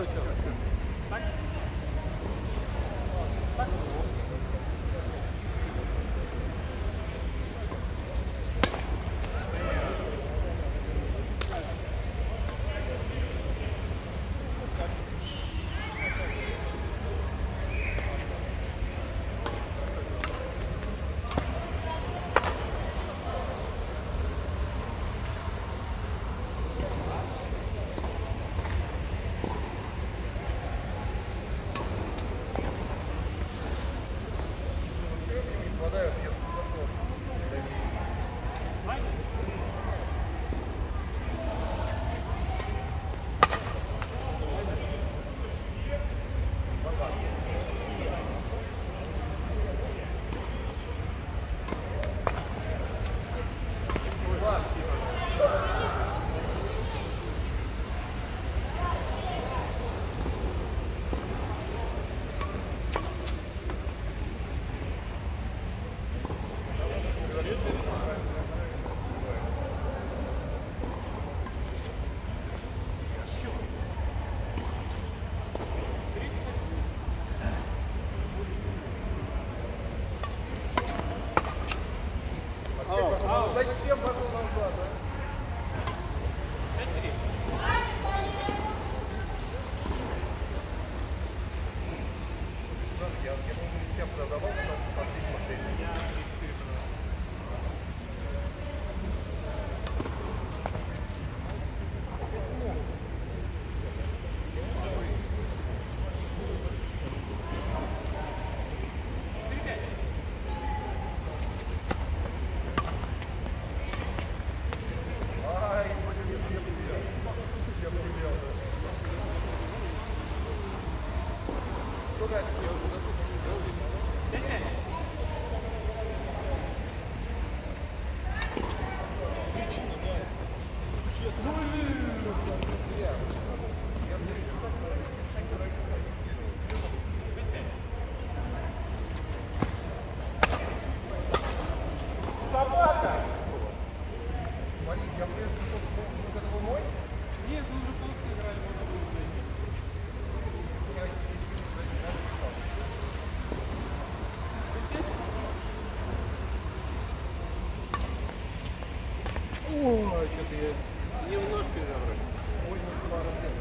Зачем пошел назад, а? Я всем продавал, у нас смотреть машины. Собака! Смотри, я пришел, что это был мой? Нет, мы уже просто играли, можно было зайти. Ой, что-то я Немножко играл. очень пару лет.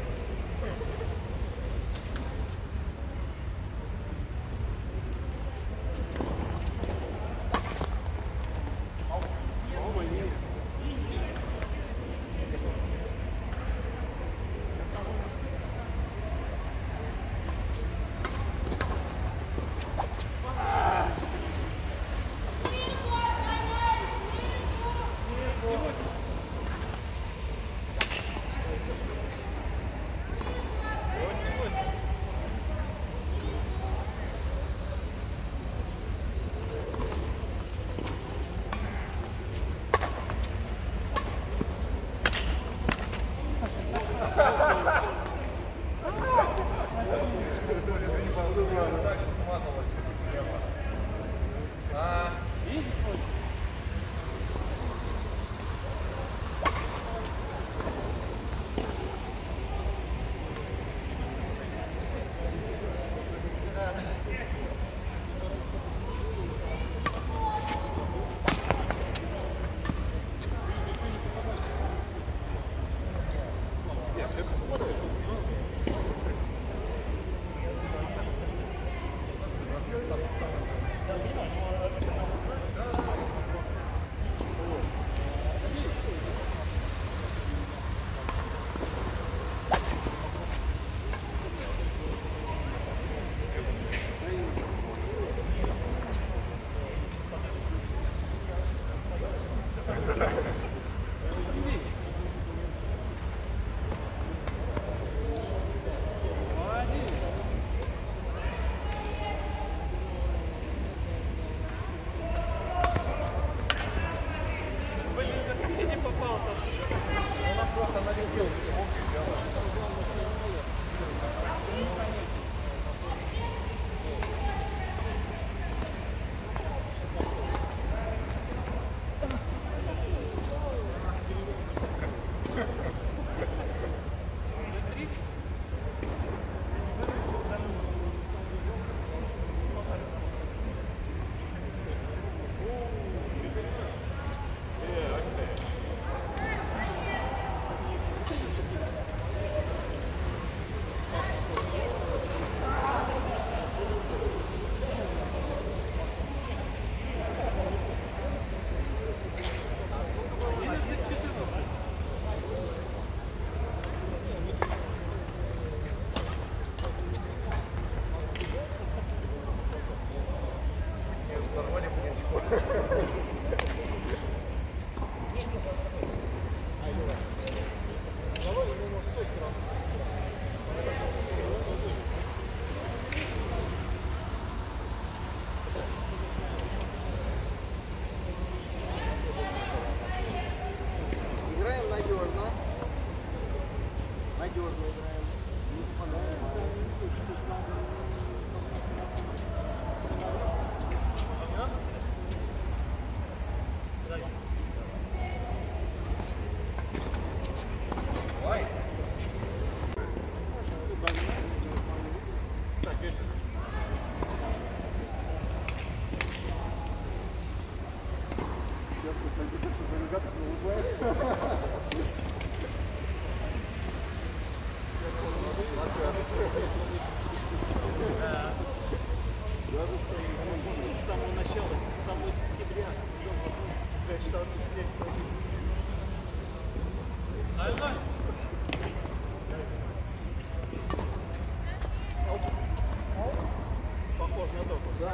Нет, все С самого начала, с самого сентября. Похож на то. Да,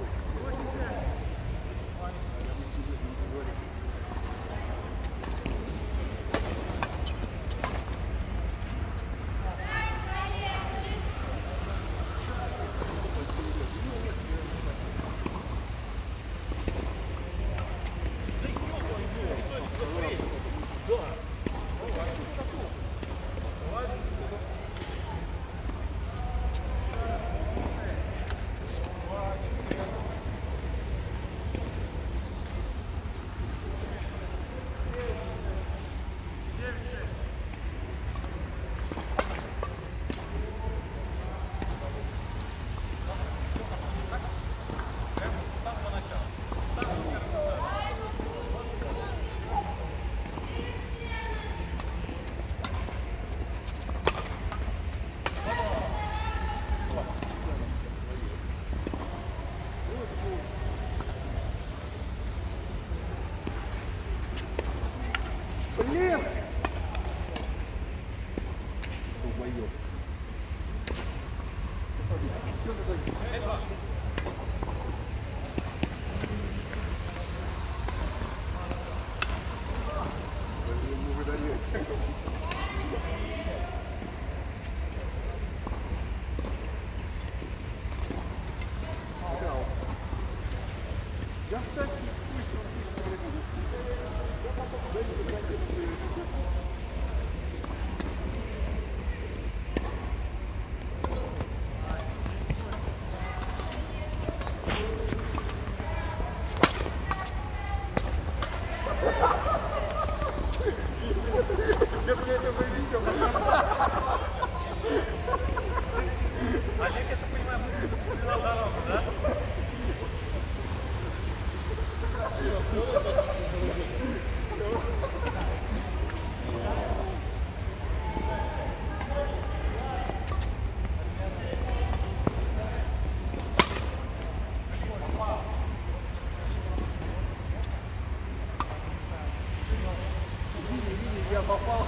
Блин! Где-то я это уже видел. Олег, это понимаю, мысли посмотрел дорогу, да? Я попал.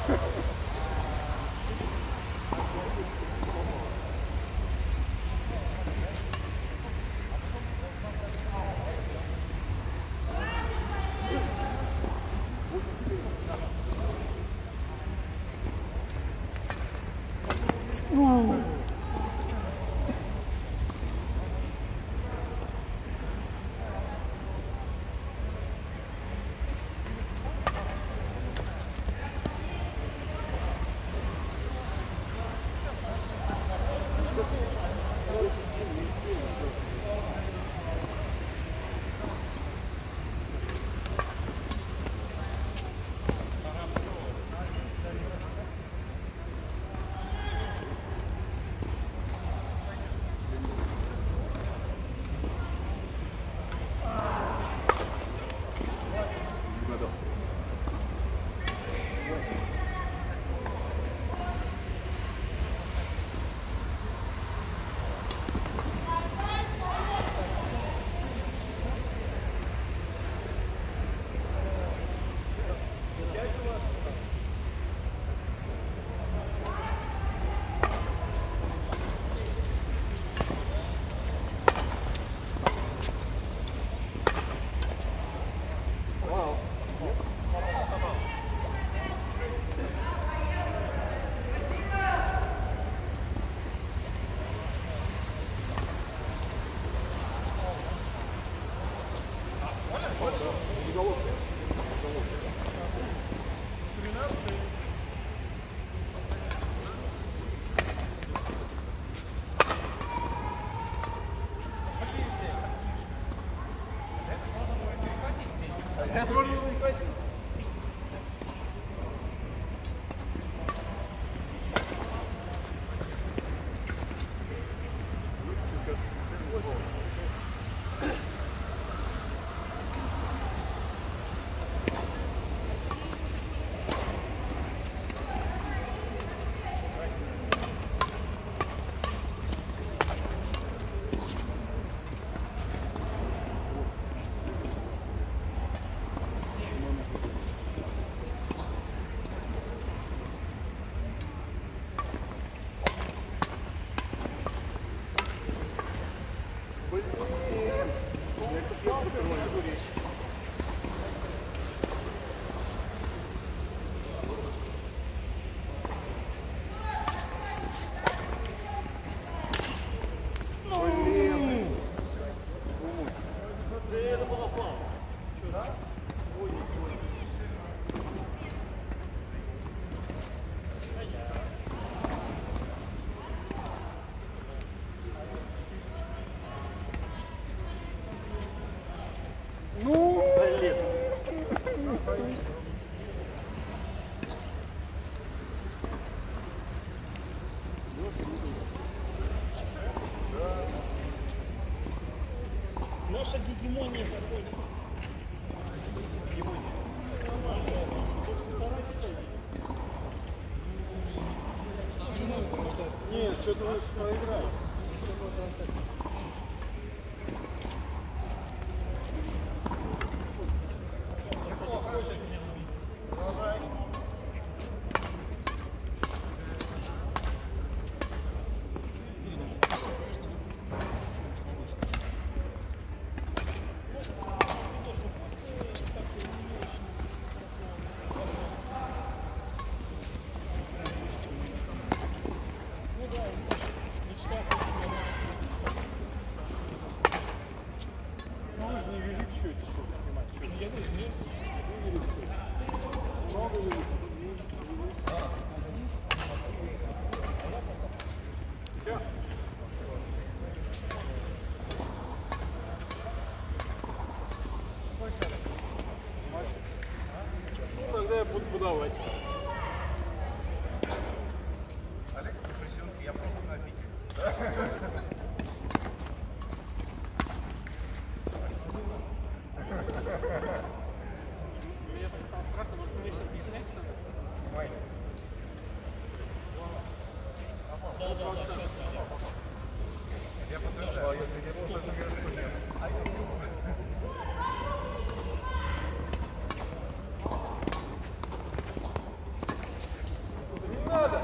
Наша гегемония закончилась. Гегемония. Нет, что-то лучше проиграть. Тогда я буду подавать. Олег, я просто на пике. Мне так стало страшно, может, мне сейчас объяснять надо? Май. Я подтверждаю, я тренировал, что это верно, что нет. Не надо!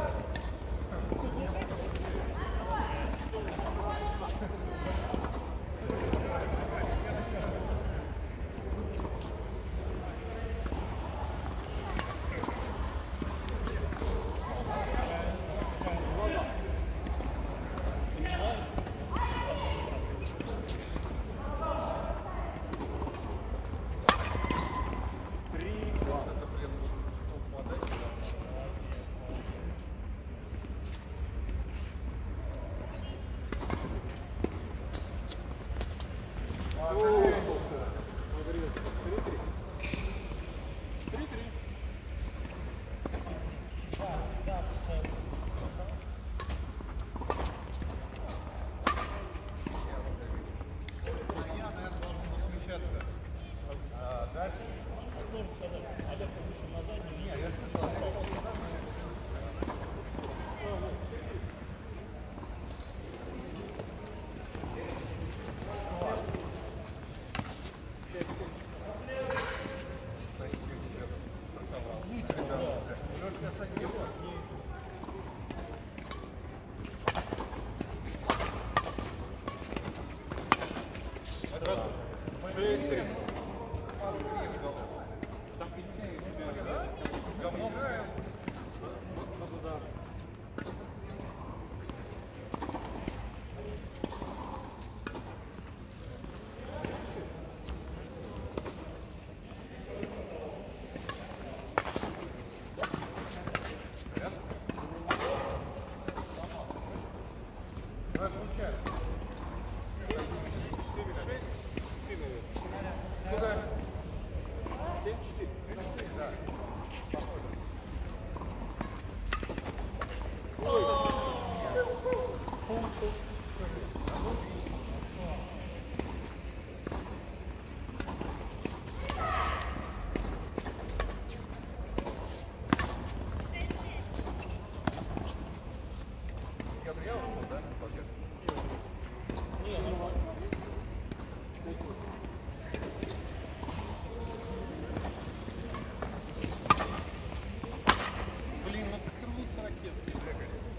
Блин, ну так рвутся ракеты.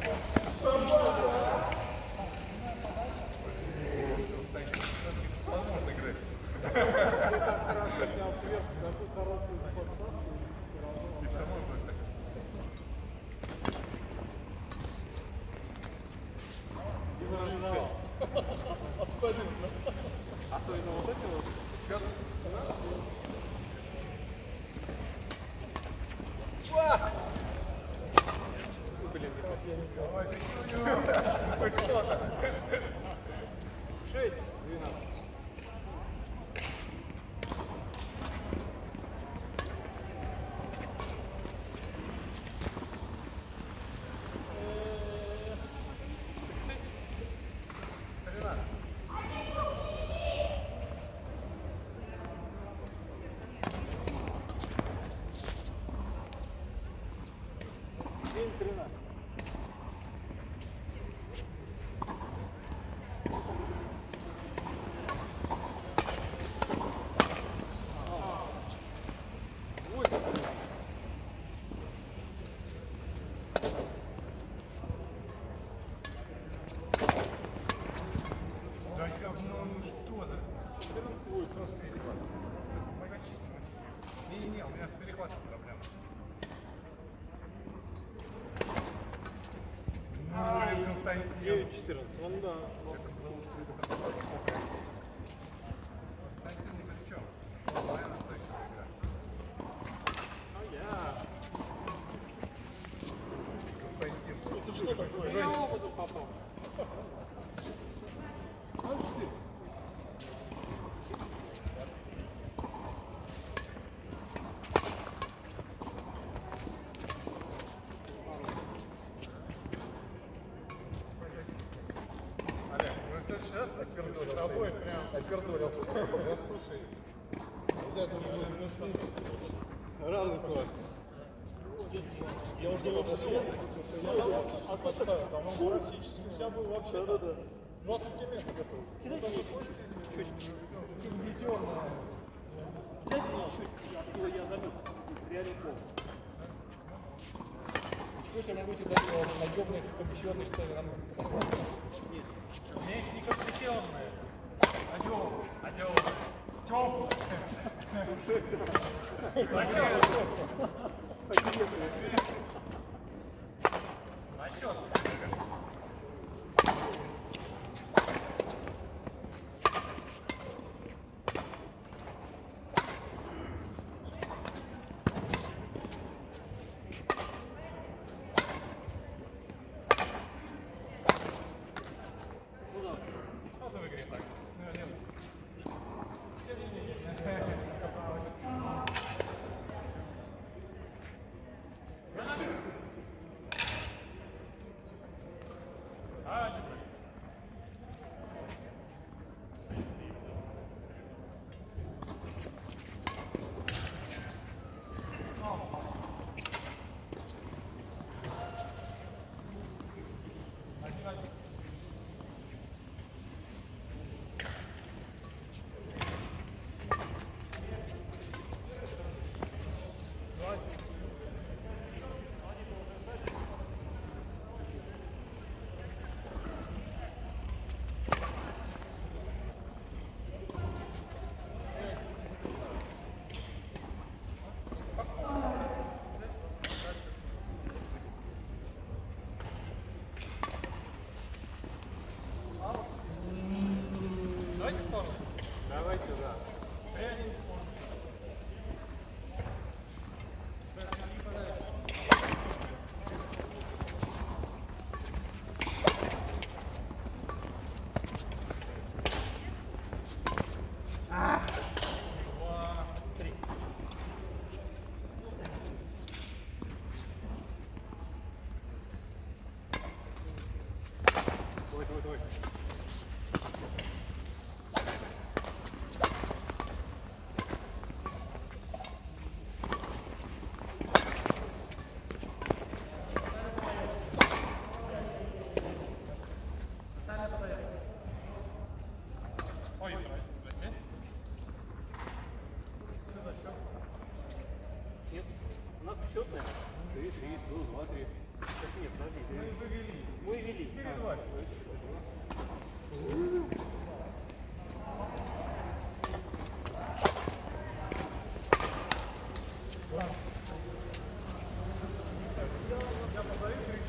Возможно играть. Абсолютно. Особенно вот эти вот. Сейчас. Блин, Давай, хоть что-то. 6-12. Да, ну что за? Не, у меня с перехватом проблема. Ну, Константин. 9-14. Он, да. Константин ни при чем. Моя настоящая игра. Константин. Это что такое? Я опыту попал. Олег, мы в следующий раз с тобой прям опердолился. Вот слушай, ребята, Равный класс. Я уже думал, все. А поставил, там он практически у тебя был вообще 2 сантиметра готов. Чуть. Телевизионная. Знаете, чуть. Я забыл. Реально пол. Ничего себе, могу тебе дать его наемный комиссионный штаны. Нет. У меня есть некомпрессионные. Одел. Теплый. Насчет. надо выиграть так. Давайте спорим. Давайте, да. Реально спорим. Давай. Ой, прости. Нет, у нас счетная. 3-3. Ну, 2-3. Так нет, подожди. Мы вели. 4-2. Я подаю 3.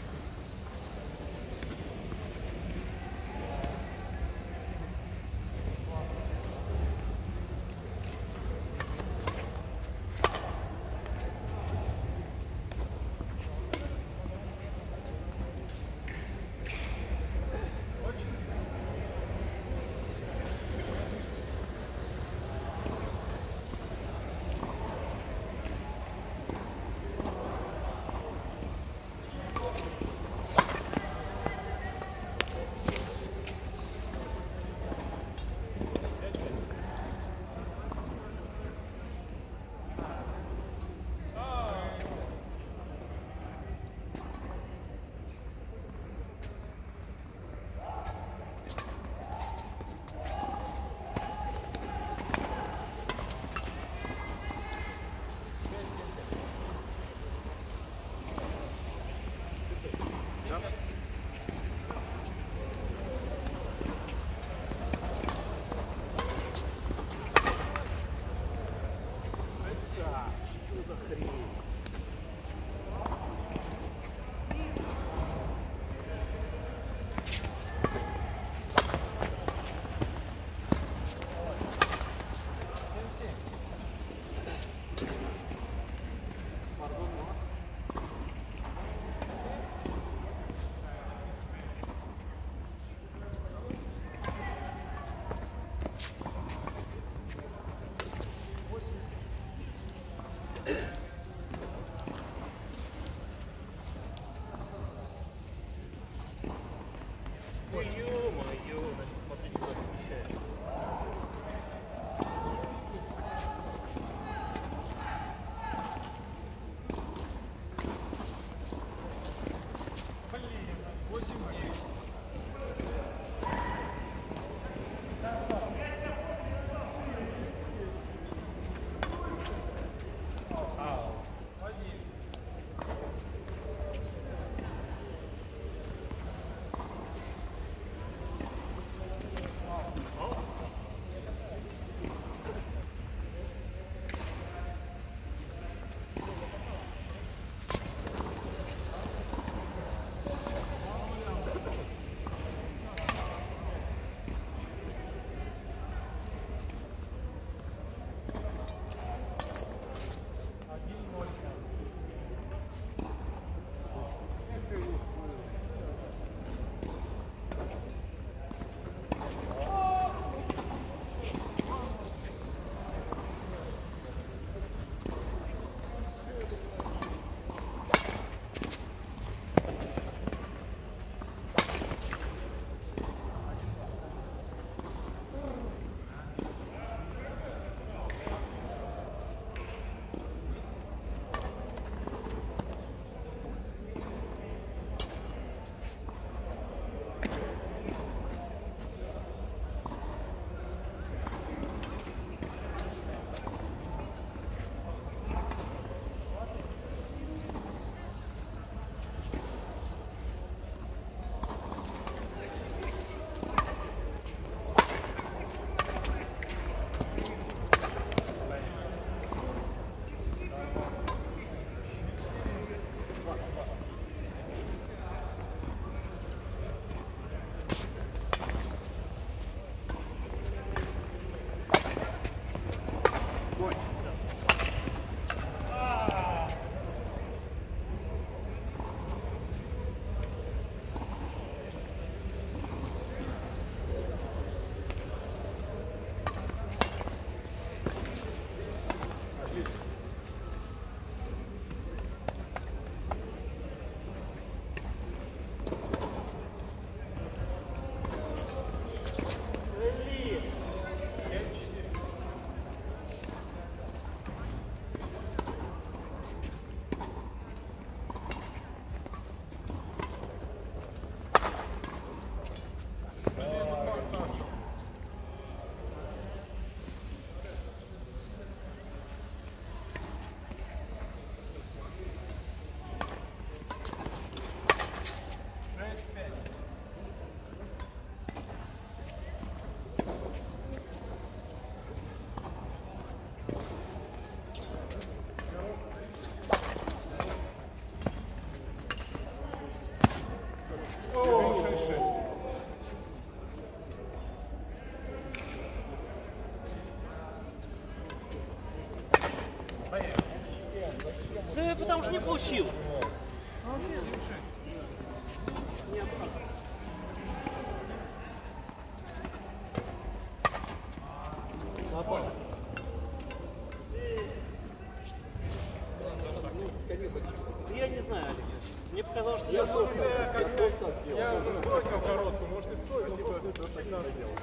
Что за хрень? Пардон, но... Ой, ё-моё, последний раз включаю. Блин, 8-9. Ау. 1. О, Я не знаю, Олег. Мне показалось, что Я стоит как бороться, может и стоит, типа, сильно делать.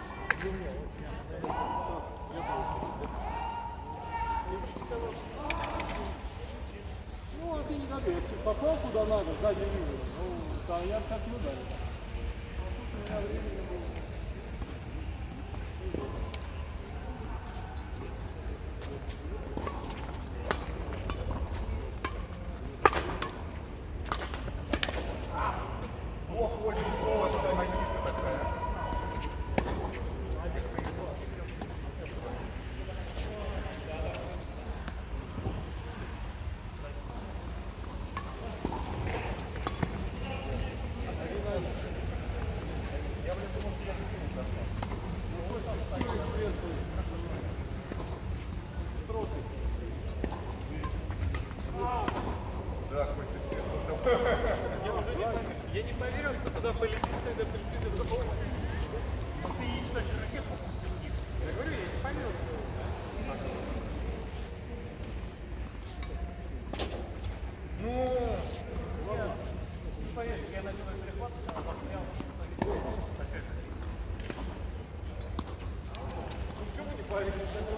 Ну, а ты не готов. Если попал куда надо, сзади линию, ну, да, я так не ударил. Тут у меня времени было. Я не поверил, что туда полетит, когда полетит за полностью. Ты, кстати, ракету попустил в них. Я говорю, я не поверил. Ну, не поверишь, я начал переход, а посмотрел, ну, почему не поверил?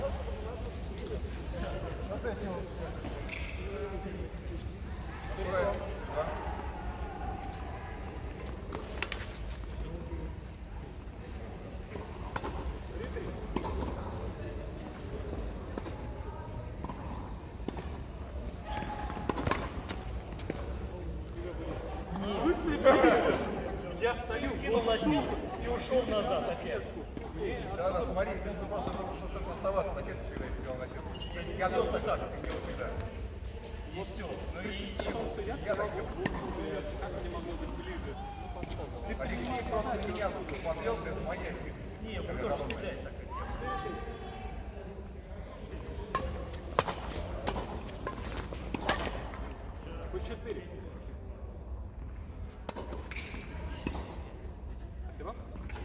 Я стою, уносил и ушел назад опять. Да, смотри, ты просто что-то красовато на кету всегда искал на кету. Я просто так, как делал всегда. И все. Ну и чего? Я так делал. Как они могли быть ближе? Алексей просто меня тут смотрелся, это моя фишка. Не, вы тоже всегда так хотите. По 4. Спасибо.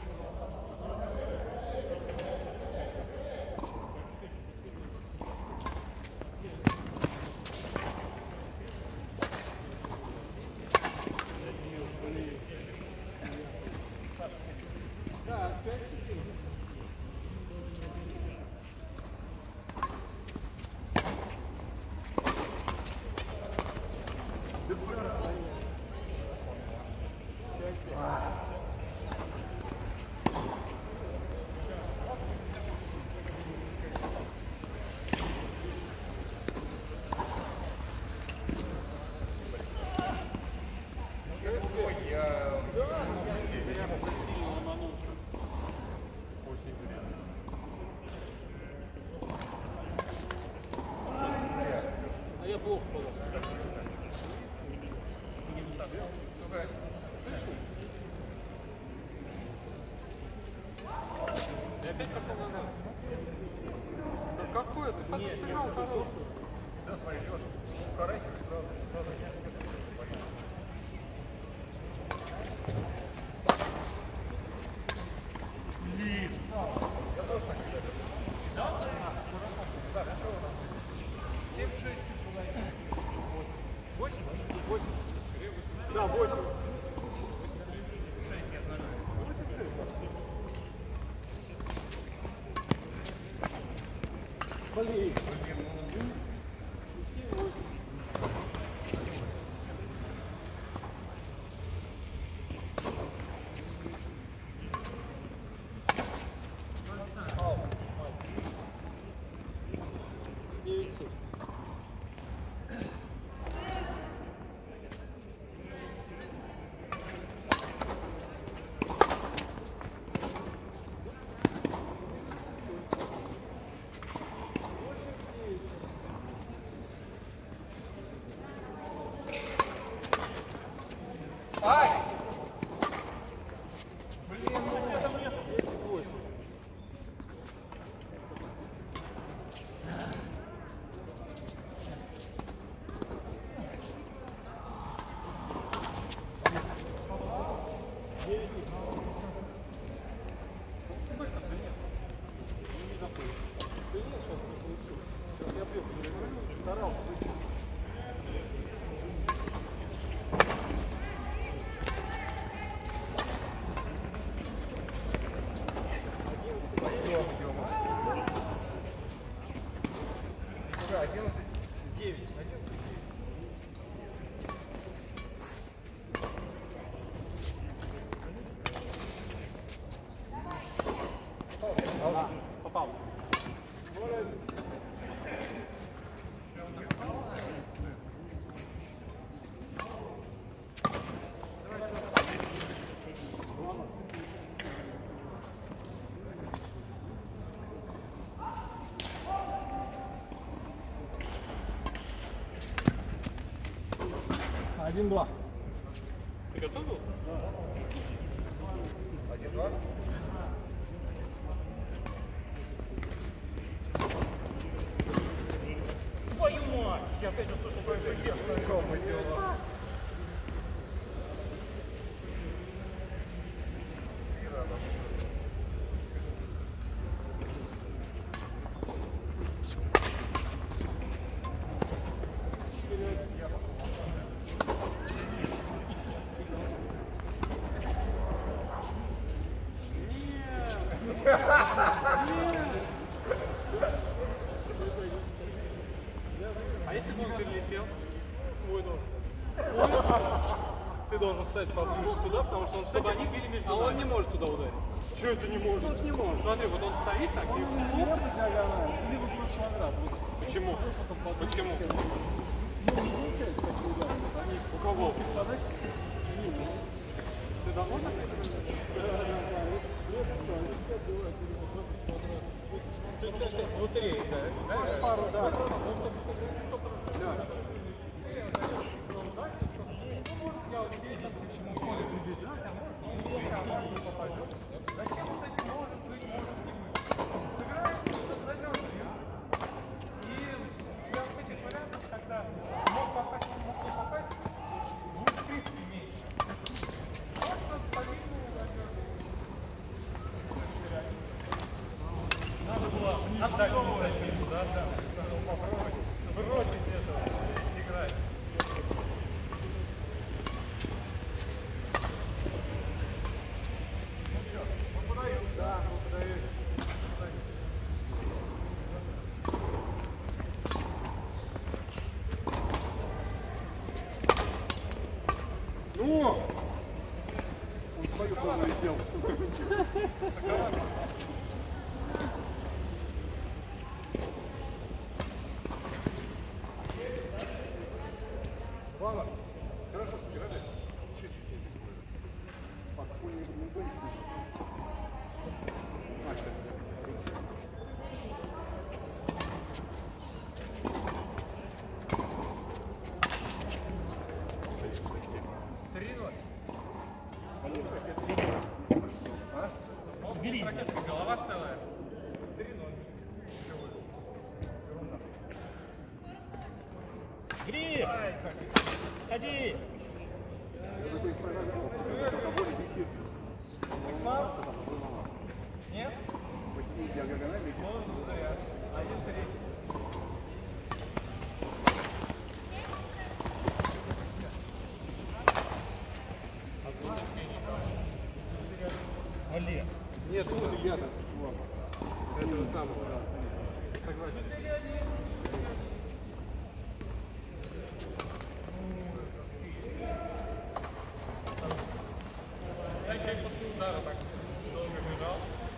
А я плохо был. Я опять пошел назад. Да какой это? Как ты сыграл хороший? Да, смотри, Леша, укорачивай сразу. Блин. Я тоже так делаю. Да, что у нас? 7-6. 8? 8. Да, 8. Блин. 1-2. Ты готов был? 1-2. Твою мать! Я опять услышал твое дело. А если бы он перелетел? Твой должен. Ты должен стать поближе сюда, потому что он Кстати, они били между А он нами. не может туда ударить. Что это не может? Тут не может. Смотри, вот он стоит так и... Может быть диагональ, или вот будет квадрат. Вот. Почему? Почему? Ну, не получается такие удары. Они У кого? подать. Ты давно так это? Внутри, да. Пару, да. Зачем вот эти может быть, может не быть? Сыграем, надежно. И для вот этих вариантов, когда мог попасть, мог не попасть, будет в принципе меньше. Просто стабильную надежность. Надо было отдать ему защиту, да, попробовать бросить это, играть. Да, подаю. Ну! Он свою форму летел. Ладно, хорошо сыграли. Подпольный бадминтончик. Собери. Голова целая. 3-0. Гриф! Ходи! Нет? Диагональ летит. Бонус заряд. 1-3. Вали. Нет, тут ребята. Этого самого, да. Согласен. Я еще и после удара так долго бежал.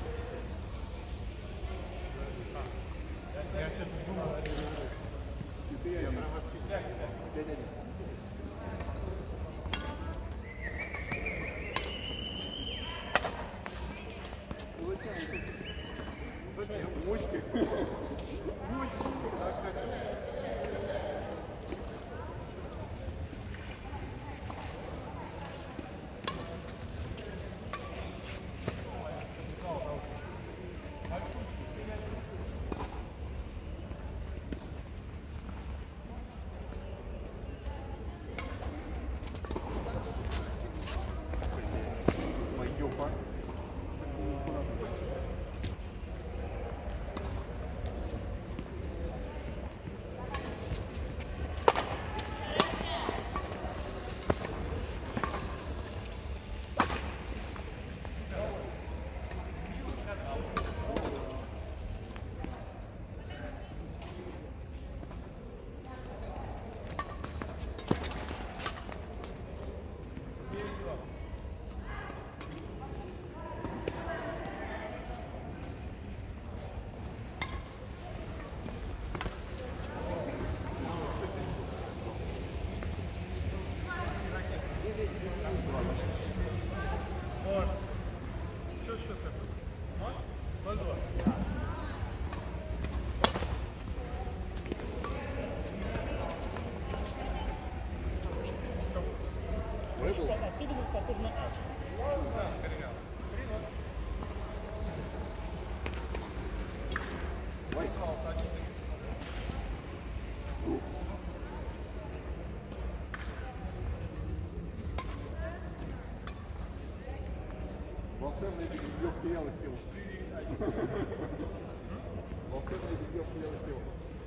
Я что-то думал. Я прям вообще 5-1. Зачем? Мочки. Мочки. Так хочу. Майёпа. Что счет такой? 0-2. Отсюда будет похоже на ад. Да, перевел. Волшебный бег терял силу. Волшебный бег терял силу.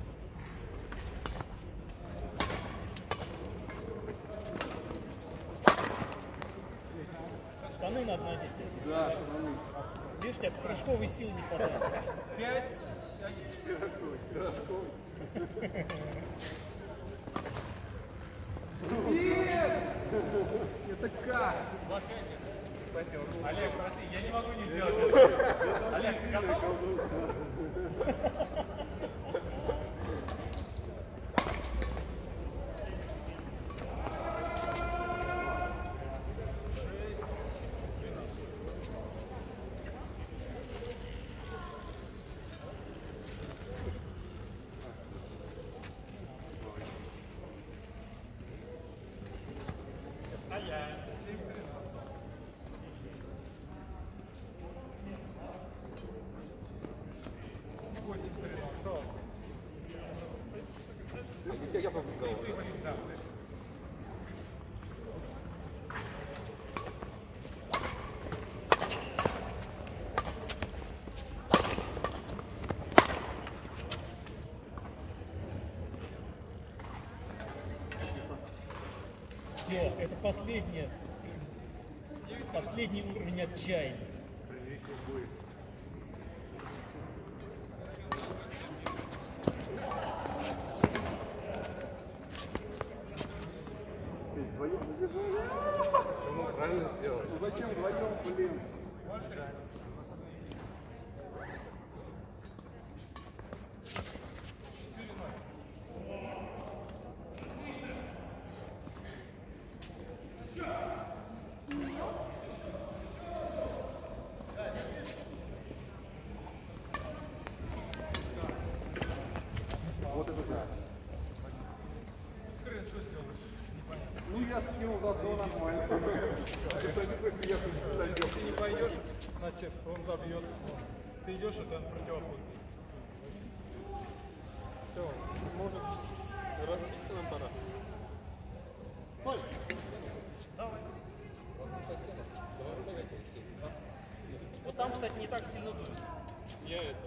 Штаны надо надеть. Да, штаны. Видишь, у тебя прыжковой силы не хватает. 5. Пирожковый, пирожковый. Это как? Олег, прости, я не могу не сделать это. Олег, ты готов? Я побеждал. Все, это последний уровень отчаяния. Правильно сделал. Ну зачем вдвоем, блин? Вот это да. Что сделаешь? Непонятно. Ну я скинул за то нормально. Если ты не пойдешь, значит он забьет. Ты идешь, это он противоходный. Все, может разбиться нам пора. Давай. Вот там, кстати, не так сильно дует. Я это.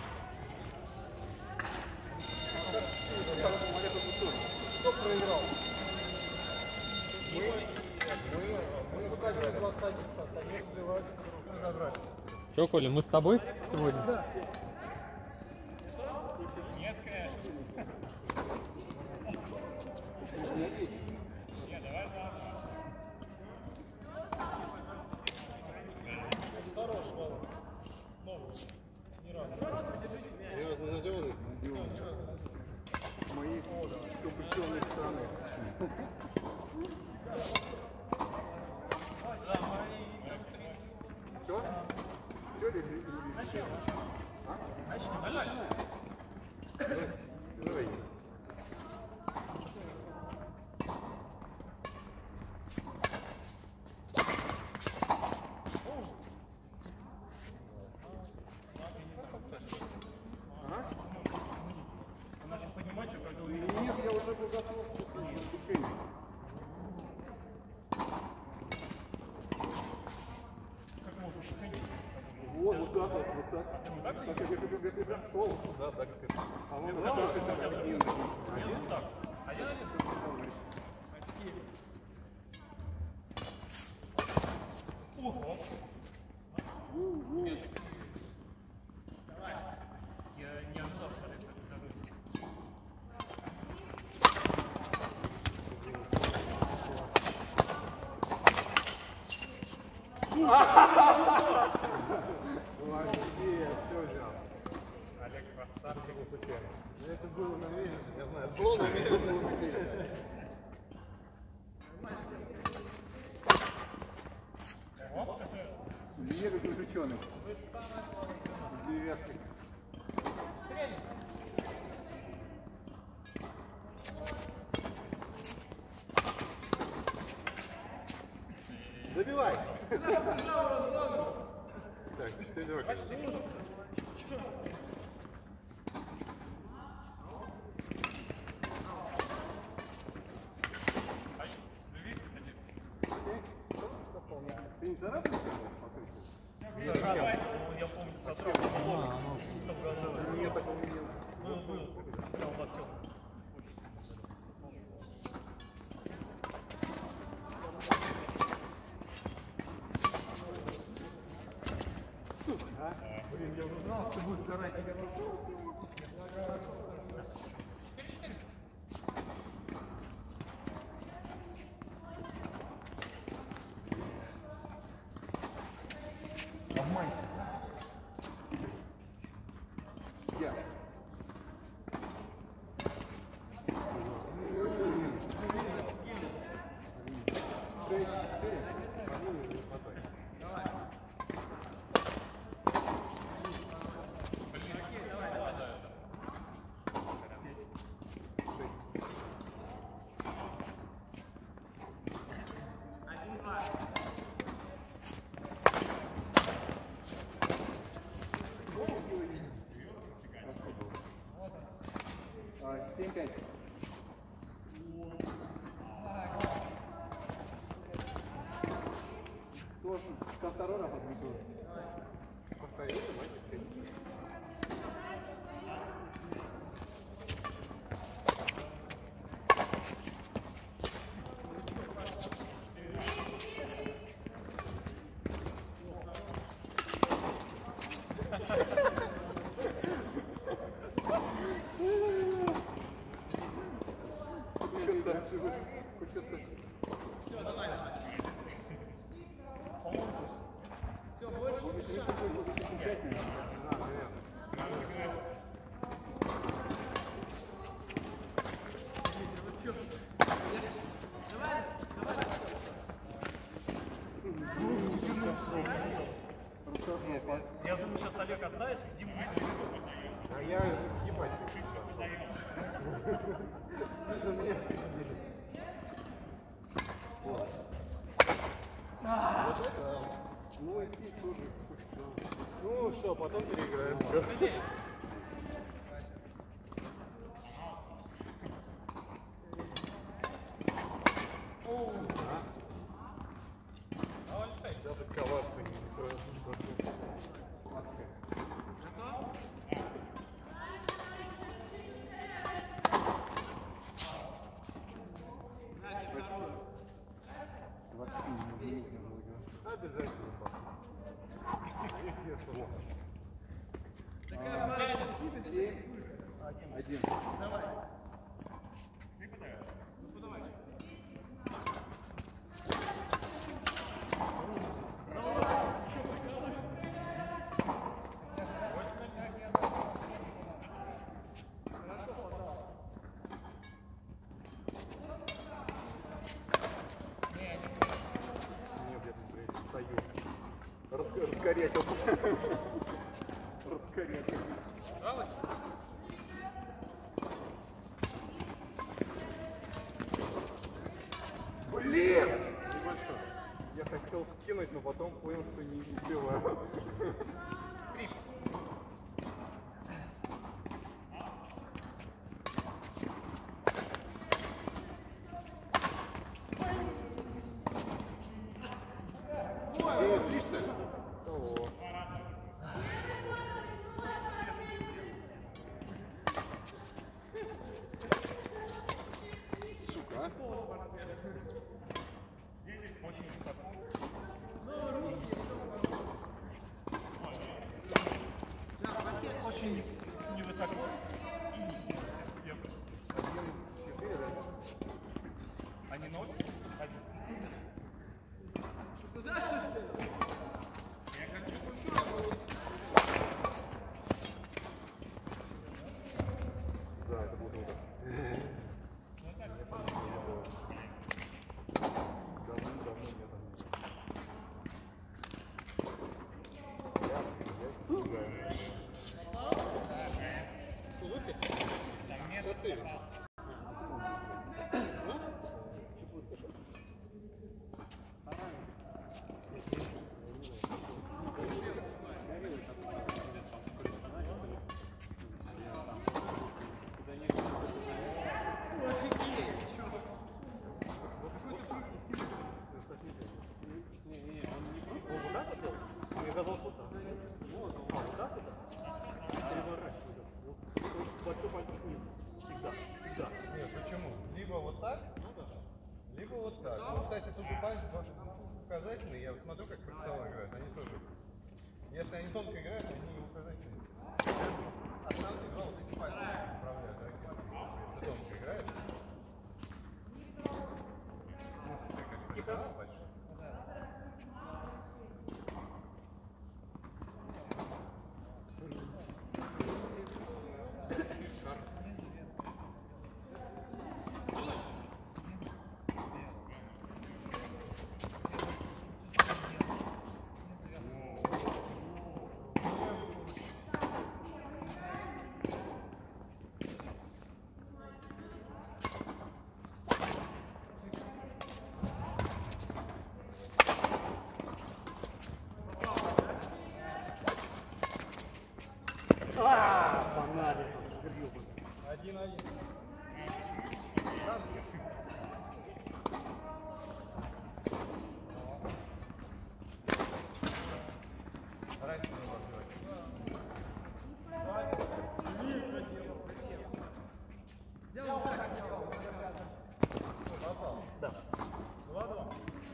Кто проиграл? Мы пытались из вас садиться, остальных сбивать, забрать. Че, Коля, мы с тобой сегодня? Да. Нет, конечно. Нет, давай, Хорош, Вова. Новый. Ни разу. Я разнонадеванный. Мои компьютерные страны. Все? Все ли? Давай. Она сейчас поднимать ее, когда увидит. Нет, я уже был готов к ступени. Как можно подходить? Вот так вот, вот так. Так как я прям шел. Да, так как это. А он главное, это один. Вот так. Один. Ого. Я не ожидал, что это покажу. Молодец, все взял. Олег красавчик высокий. Это было намеренно, я знаю. Зло намеренно. Мне как заключенный. Две версии. забивай. Так, 4-2. Ты не царапаешь? Я помню, сотрал в том году. Нет, такого не было. Был. Взял локтем. Блин, я уже знал, что будет царапать. Обманьте. Я. Семь-пять. Кто со второй раз отметил? Повторил, Все, давай. Все, больше. Я думаю, сейчас Олег оставит, Дима будет. А я ебать. Ну, и здесь тоже. Ну что, потом переиграем. Даже коварство не обязательно. Один. Давай. Раскорячился. Раскорячился. Блин! Я хотел скинуть, но потом понял, что не успеваю. Сука. Здесь очень высоко. снизу. Всегда. Всегда. Нет, почему? Либо вот так, либо вот так. Ну, кстати, тут указательные, я смотрю, как профессионалы играют, они тоже. Если они тонко играют, они указательные. Основные два вот эти пальцы управляют, да? Если тонко играют. Ну, ты как профессионал большой. Фонарик. Один-один. Раньше не было делать. Да. 2-2.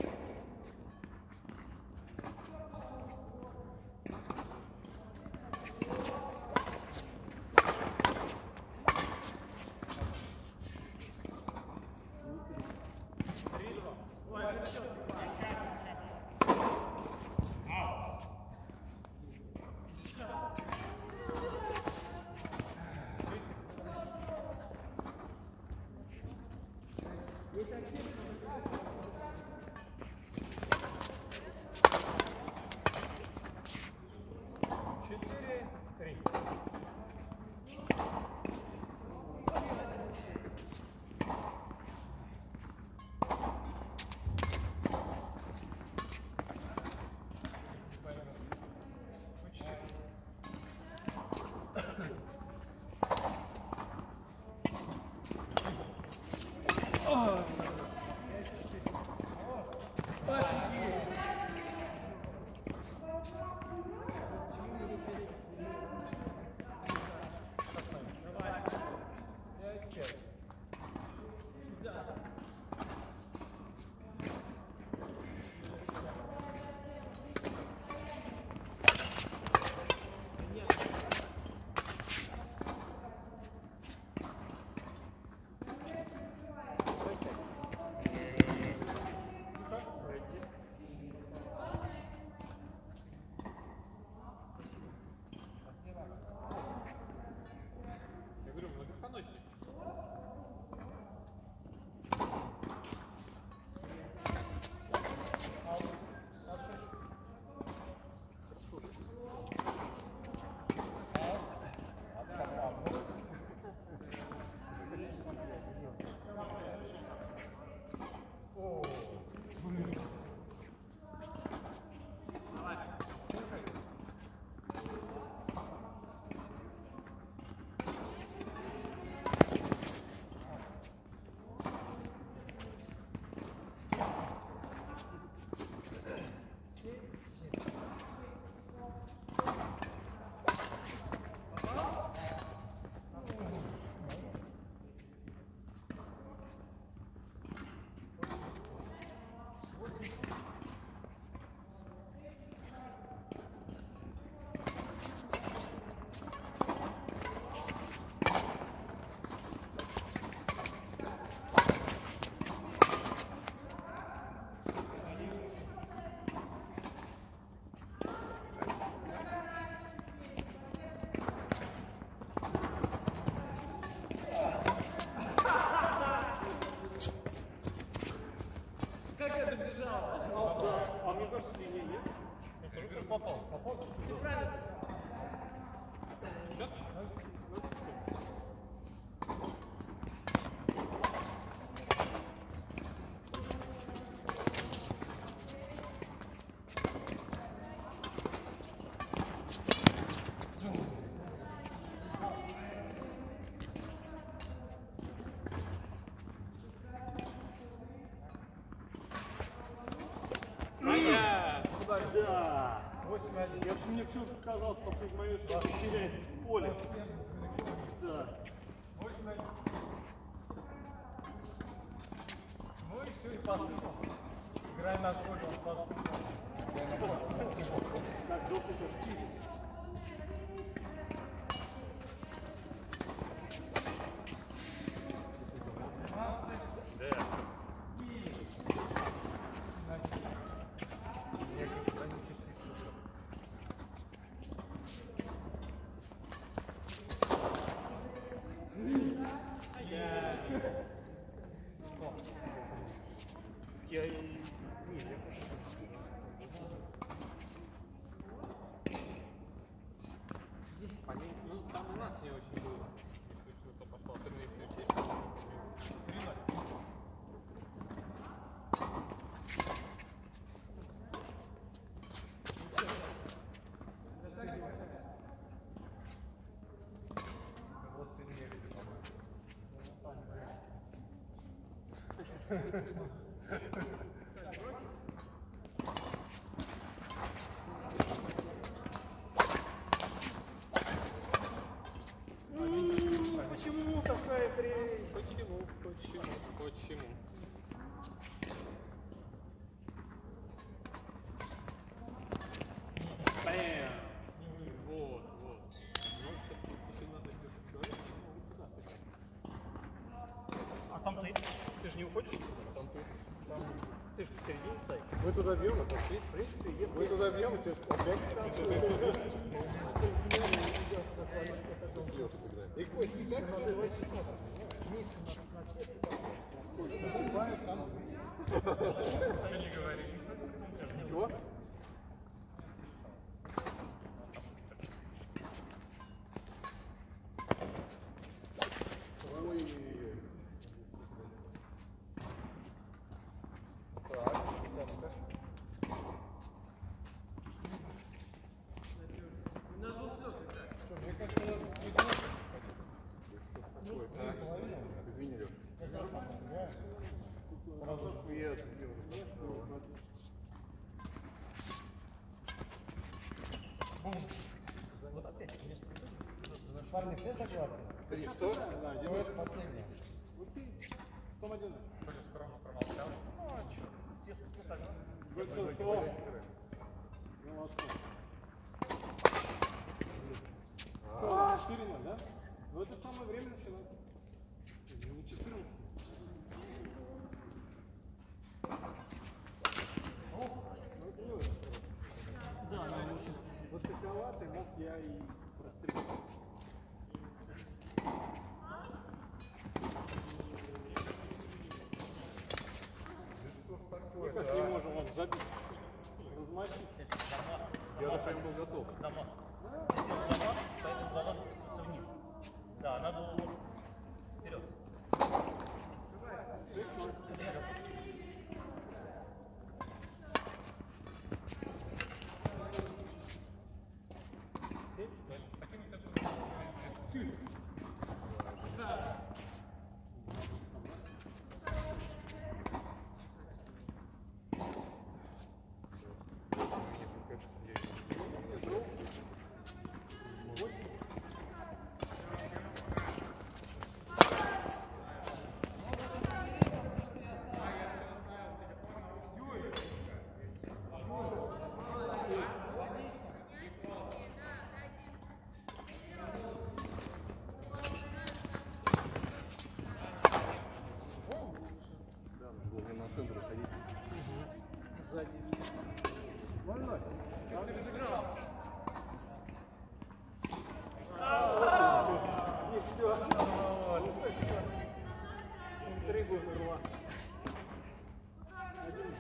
Я говорю, многостаночник. А мне кажется, линия нет. Я говорю, попал. Попал? Да. 8-1. Я мне все показалось, последний момент, что он теряется в поле. Да. 8-1. Ну и все, и посыпался. Играй на поле, он посыпался. Так, доктор Штиль. Я и... Нет, я пошел. Они, ну, там у нас не очень было. Если что-то пошло, особенно если учесть. 3-0. Вот сильнее, по-моему. Почему такая хрень? Почему? Бэм! Вот. Ну, все-таки если надо говорить, могут сюда сыграть. А там ты же не уходишь? Там ты же в середине стоишь. Мы туда бьем, а В принципе, если... мы туда бьем, и ты опять там. И Костя, как называется? Что не говори. Ничего? Ой. Так, ну-ка. Что, мне кажется, надо быть извини, Лёш. Сразу же я Вот опять, конечно. Парни, все согласны? Три. Кто? Кто это последний? Том один. Коля скромно промолчал. Ну, а что? Все согласны. Большинство. Молодцы. 4-0, да? Ну это самое время начинать. Не 14. Ну, понимаешь. Да, но очень высоковатый, мог я и прострелить. Никак не можем вам забить. Размахивать. Я прям был готов. Замах. Если он замах, поэтому голова опустится вниз. Да, надо вот вперед. 6-0. На центр уходить. Сзади. 0-0. И все. Интригу умерла. Один.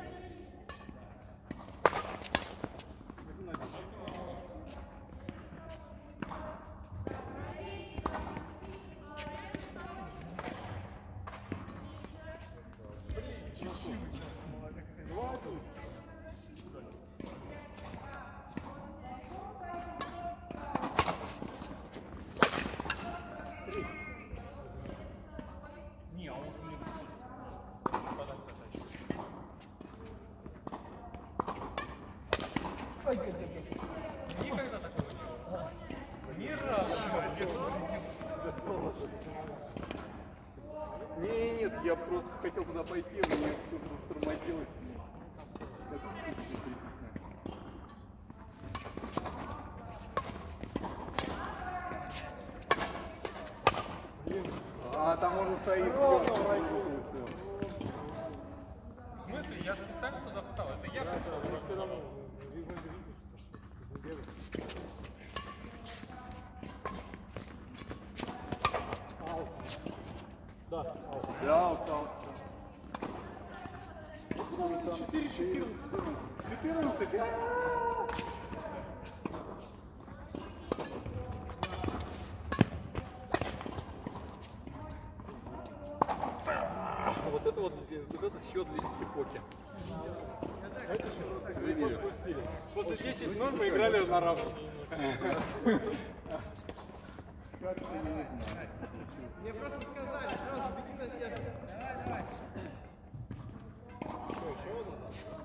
Не, а он уже не Никогда такого не было. Ни разу. Нет, я просто хотел туда пойти, но мне что-то тормозилось. А там можно стоит. В смысле? Я специально туда встал. Это я пришел. Все равно. Да, аут. 4-14. 14, а? Вот это счет для Степоки. После 10-0 мы играли на равных. Мне просто сказали, сразу беги на сетку. Давай. Что, еще одна?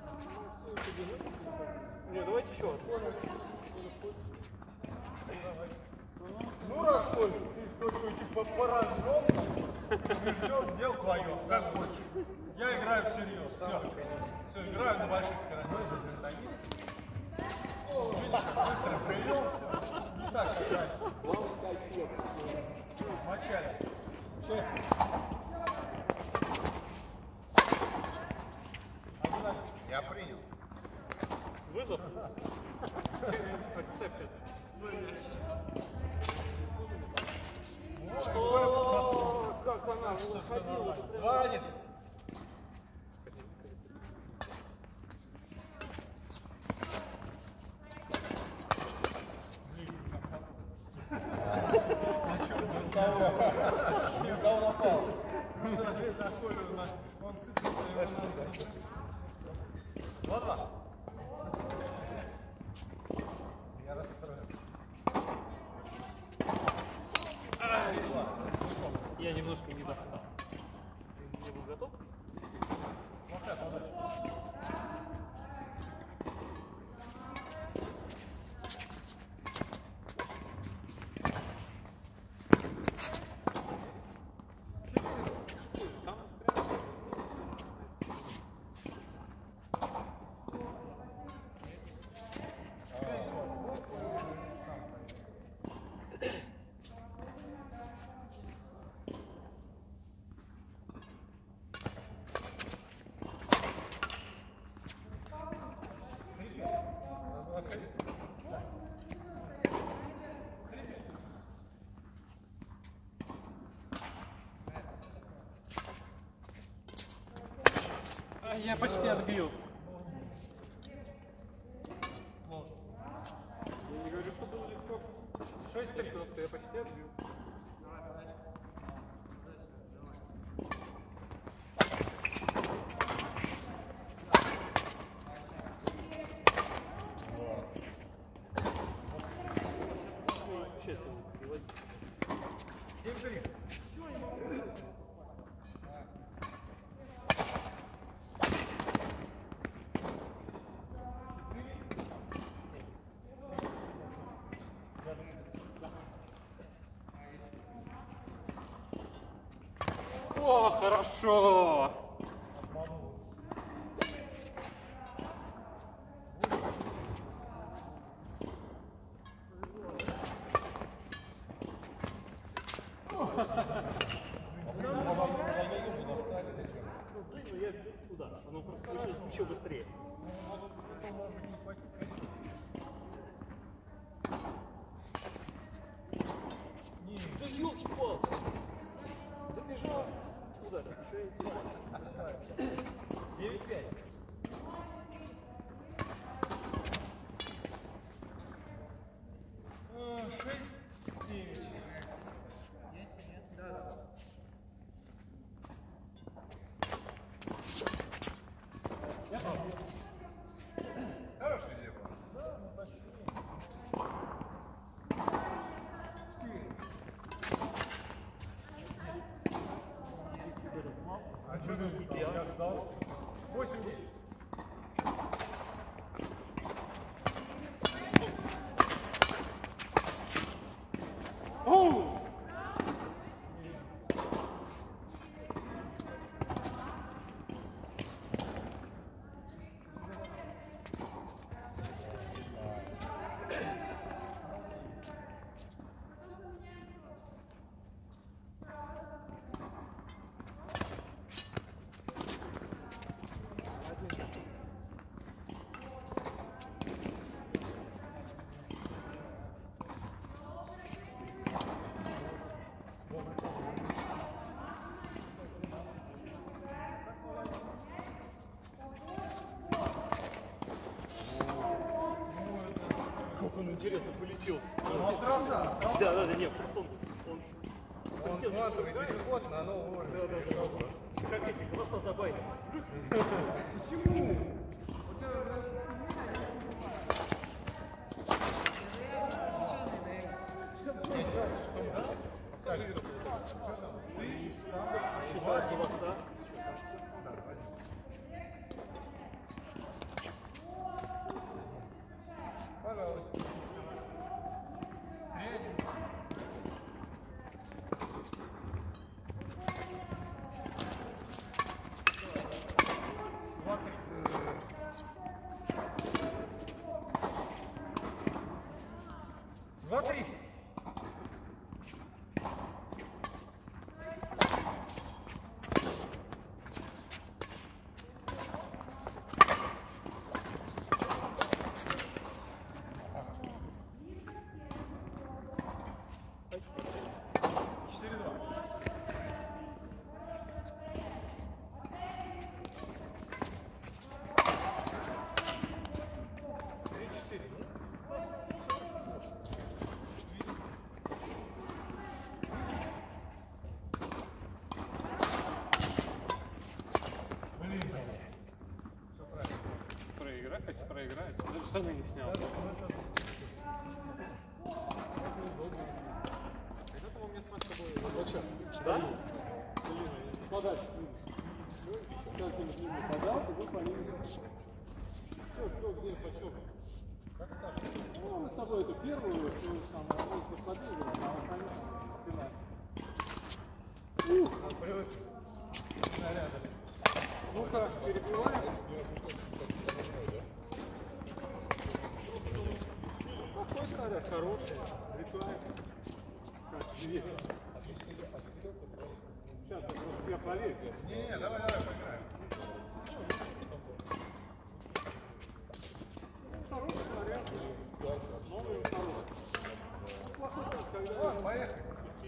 Не, давайте еще. Ну, Раскольник, ты точно типа поражен, сделал твое, как хочешь. Я играю всерьез. Все, играю на больших скоростях. Видишь, как быстро прием. Не так, как раньше. Вначале. Я принял. Вызов? Как она выходила? 2-1. Никого напал. Он сыпется. 2-2. Я расстроен. Я немножко не достал. Ты был готов? Я почти отбил. Я не говорю, что было легко. 6-3, просто я почти отбил. О, хорошо! Я туда, оно просто получилось еще быстрее. Да елки-палки! Добежал! Куда? Еще 9-5. Хороший зебра. А что ты? Я ждал. 8-9. Оу! он интересно полетел. Красава. Да, нет, просто он Он квантовый переход на новый уровень. как эти голоса забавили. Считают голоса. Пожалуйста. Два-три. Проиграть. Даже штаны не снял. Когда-то у меня с тобой. Вот сейчас. Да? Подача. Как им длинно подал, то вы по ним. Что, где, почем? Как скажешь? Ну, мы с собой эту первую, то есть там, мы послабее играем, а вот они там, Он привык к снарядам. ну-ка, перебиваем. Какой снаряд? Хороший. Рисует. Как дверь. Сейчас, я проверю. Не, давай, поиграем. Хороший снаряд. Новый хороший. Плохой снаряд, когда... Вот, поехали.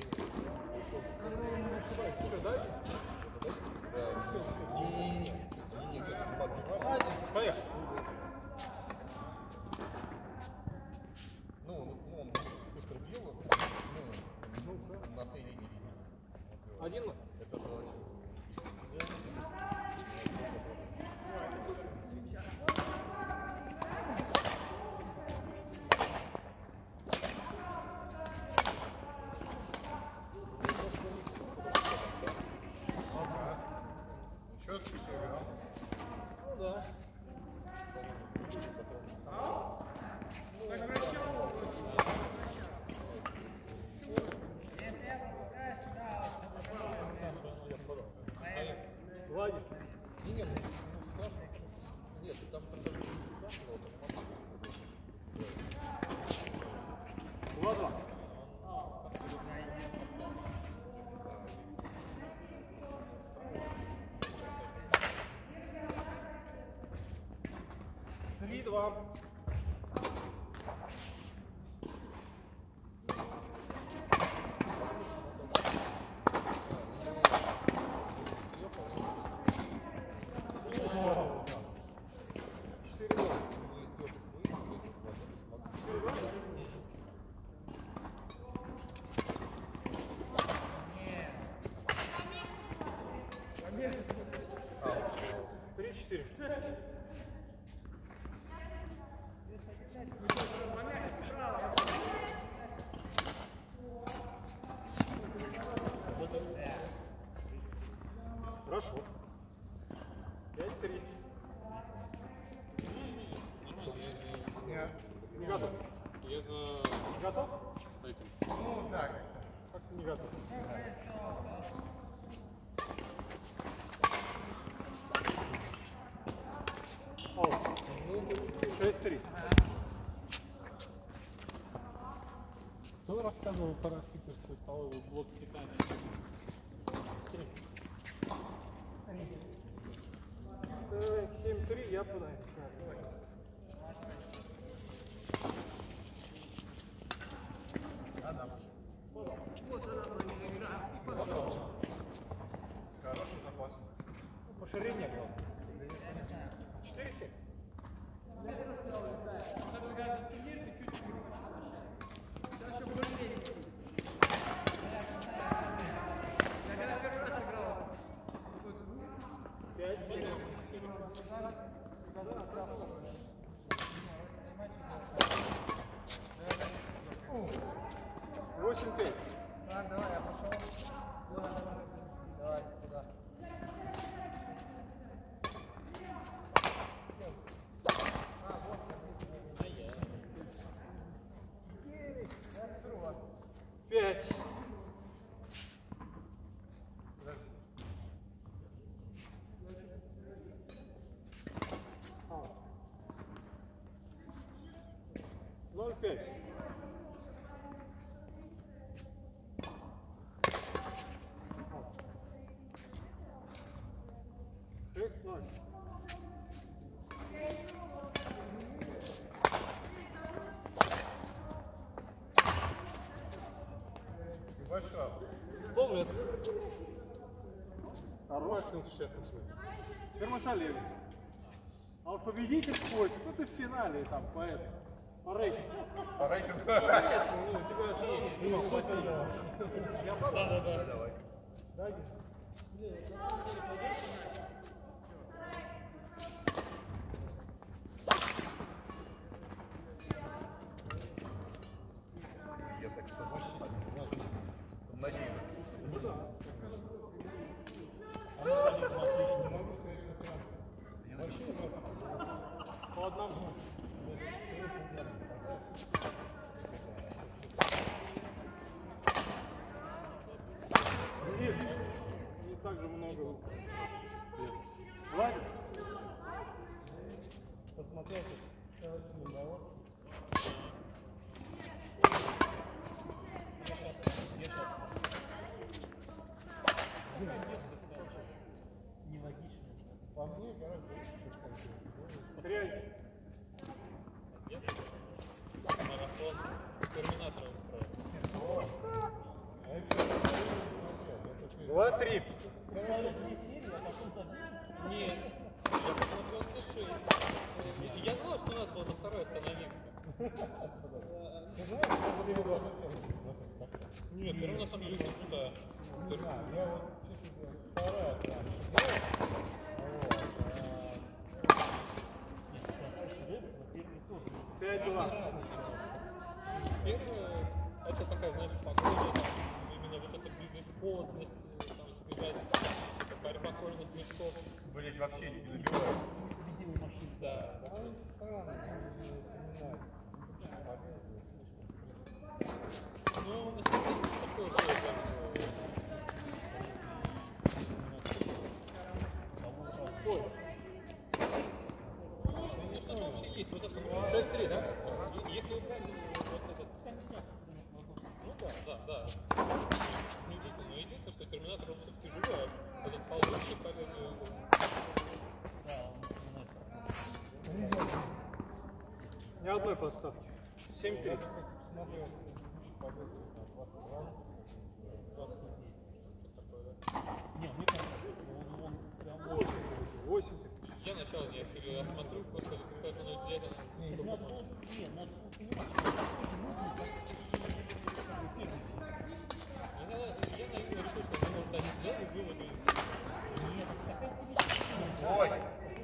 Что, дай? Поехали. Ну, он быстро бил, на всей линии. Один? Это было. Еще все играл. Ну да. Владик. Не, ну страшно. Нет, там страшно. 2-2. Хорошо. 5-3. Не готов. Я за Готов? этим. Ну, да, как-то. Как-то не готов. О, 6-3. Кто рассказывал про архитектуру столовый блок питания? Так, 7-3, я подаю. Хороший запас. По ширине главное. 4-7. 8-5. Так, давай, я пошел. Давай, туда. Пять. Ноль пять. Шесть ноль. Большой. Полметра. Хорош. 60 Теперь Маша левый. А уж победитель сквозь, ну ты в финале там, поэтому. По рейтингу. По рейтингу. Конечно, ну, у тебя есть. Я подал. Да, давай. Я так с тобой считаю. Надеюсь. По одному. Не так же много. Ладно? Посмотрел, что одного. Нелогично. По мне, гораздо лучше. Теряй. Марафон Терминатора устроил. 2-3. Короче, 3 серии, а потом забил. Нет, я посмотрел все 6. Я знал, что надо было на второй остановиться. Ты знаешь, что время 21? Нет, первый на самом деле очень крутая. Не знаю, я вот, честно говоря, вторая прям шедевр. Вот. 5-2. Первое, это такая, знаешь, погода, там, именно вот эта безысходность, там, избежать борьба кожных мешков. Блять, вообще не забиваю. Да. Да, он странный, он же напоминает. Ну, это такое же, Ой. конечно, там вообще есть вот это. 6-3, да? Если убрать вот этот... Ну да. Удивительно. Но единственное, что Терминатор, он все-таки живой, а этот ползущий по лезвию. Ни одной подставки. 7-3. Смотрел предыдущий побег на 20 Не, мы там, он прям 8. Я сначала не осилил, я смотрю, просто какая-то надежда. Нет, надо было понимать, что Я наивно решил, что мы, может, они сделали выводы. нет, такая стилистика. Ой.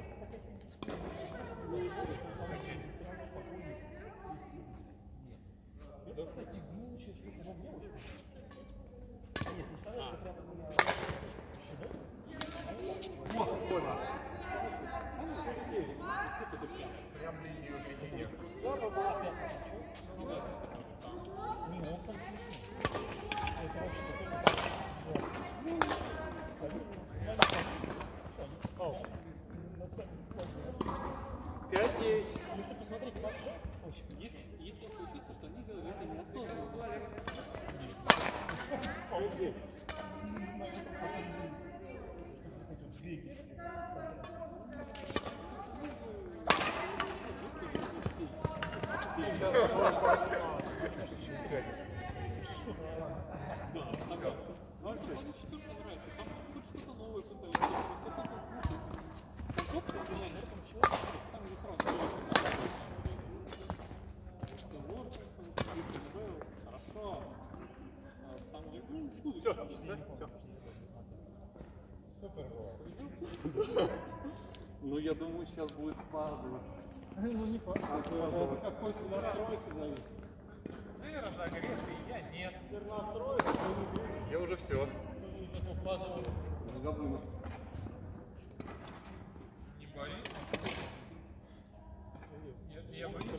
Это, кстати, глючая штука, но мне очень нравится. Нет, представляешь, что прям у меня шедевр. О, понял. Прям линию. Слабо было. Не, он сам смешной. Это вообще такой. 5-9. Если посмотреть, как жать, очень. Если случится, что они делали это неосознанно. 5-9. Супер было. Ну, я думаю, сейчас будет падать. Ну, не факт. Это какой настройки зависит. Ты разогретый, я нет. Я уже все. Габунов. Не болит? Я боюсь.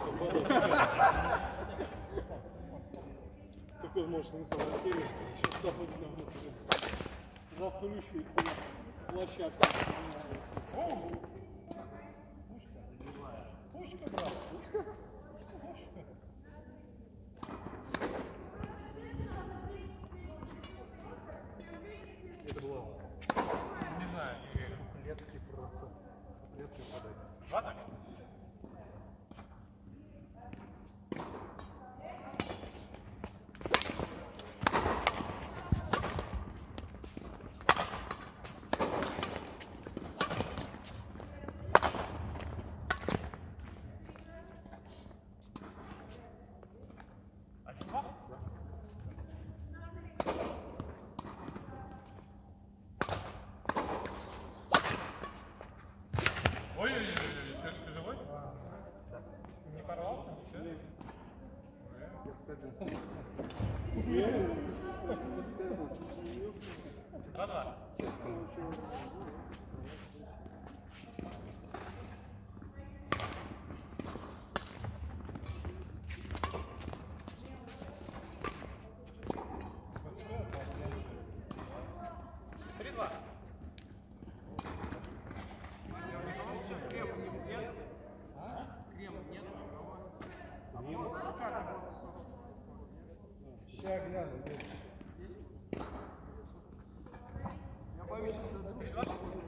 Такой можешь ему самое интересное, что с тобой там раскручивает площадку. Пушка, брат, пушка. Это было. Не знаю, не верю. Клетки просто. Клетки падают. Два так? Один-два? Ой-ой-ой, ты живой? Не порвался? Ничего? Два-два. Три-два. Ща гляну, есть. Я боюсь, что Три-два.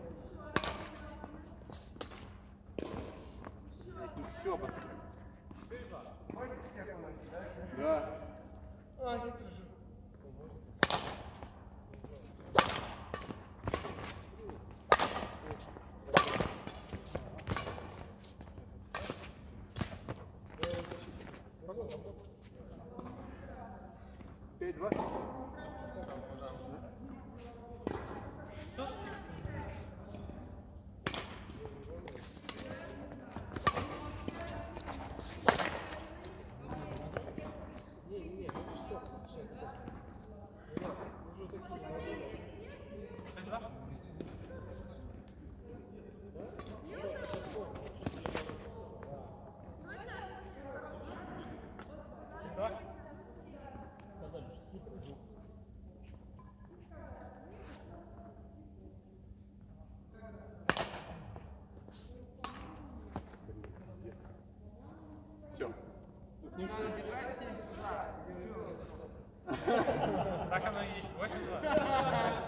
Все, Четыре-два. Костя всех выносит, да? да. А, я держу. Пять-два. Что? Шесть-два. Семь-два. Все. Так оно и есть. 8-2.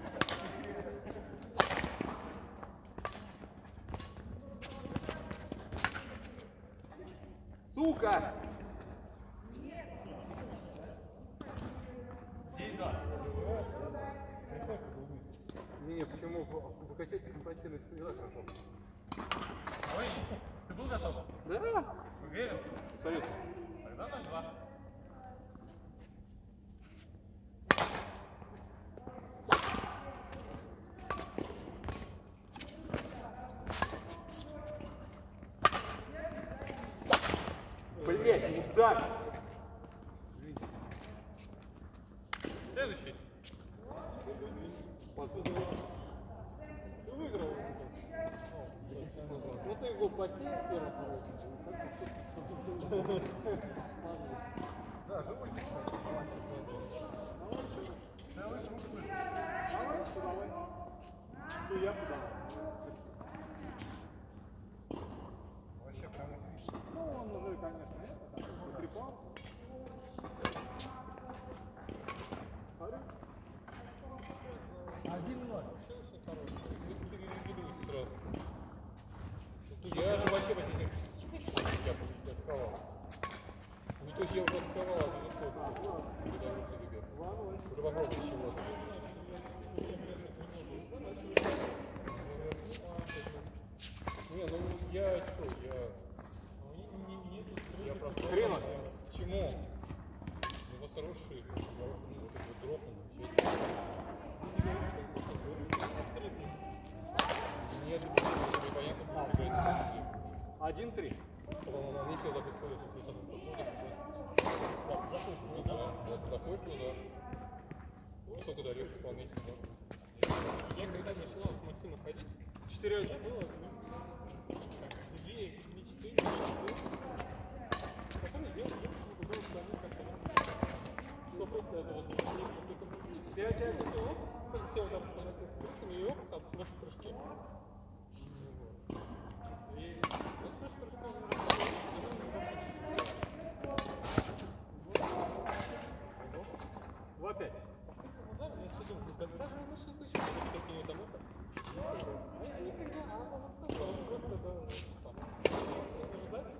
Сука! 9-2. Не, почему выкачать компатильность всегда хорошо? Ой, ты был готов? Да. Уверен? Абсолютно. Тогда 0-2. Блять, мудак! Следующий. Ты выиграл. Ну ты его посеял первый. Да, живучий. Давай, давай. Ну я куда? Вообще прям отлично. Ну он уже, конечно, это там потрепал. Смотри. 1-0. Я же вообще почти я атаковал. Ну, то есть я уже атаковал, а ты заходишь. Ребят. Уже попробуй чего-то. Не, ну я что, я просто... Хрена. Почему? Ну, вас хороший, вот это вот дропнул, нет, непонятно, как играть. 1-3. Они все заходят в плюс 1 подходят. Заходит туда. Сколько дает исполнитель? Я когда начала с Максимом ходить, 4-1. было две мечты. Потом я делал, что после этого только 5-1. Все там становятся скрытыми, и опыт там снова в прыжке. И ну, 2-5. да, я все думаю, когда же мы что-то еще какие-то там это. А я никогда, он просто ждать.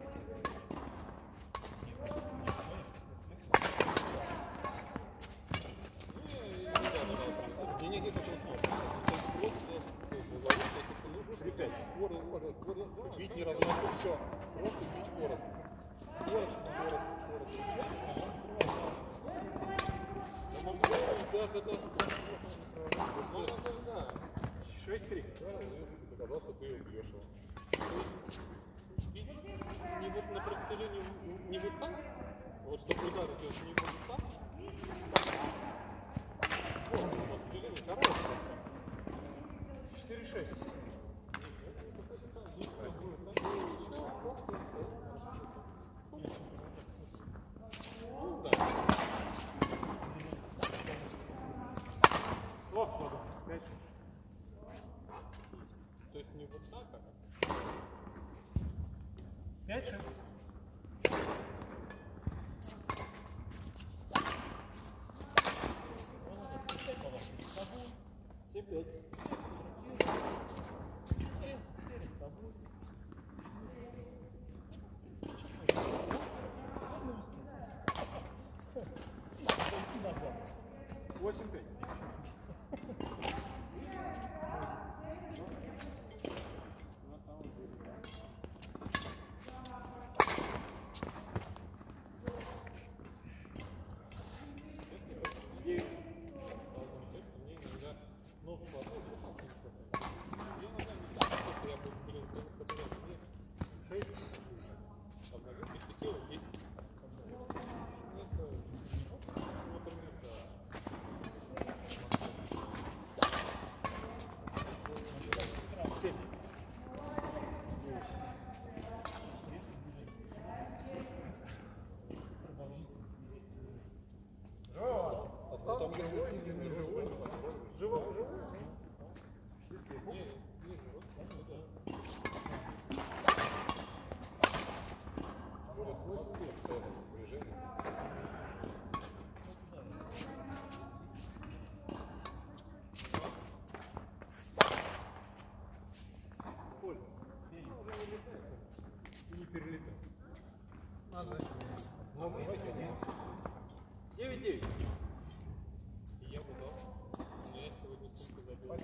Не, почему бить не размахивать, все, просто бить город. Город. Да. 6-3. Догадался, ты убьешь его. То есть бить не вот на протяжении, не вот так, вот чтобы удар идет не вот так, вот движение хорошее. 4-6. Ну да. О, ладно. 5. То есть не вот так, а 5-6. Перед собой. 8-5. Не перелетел. Надо. Ну, давайте 9-9. я бы дал. Но я сегодня сутки забил.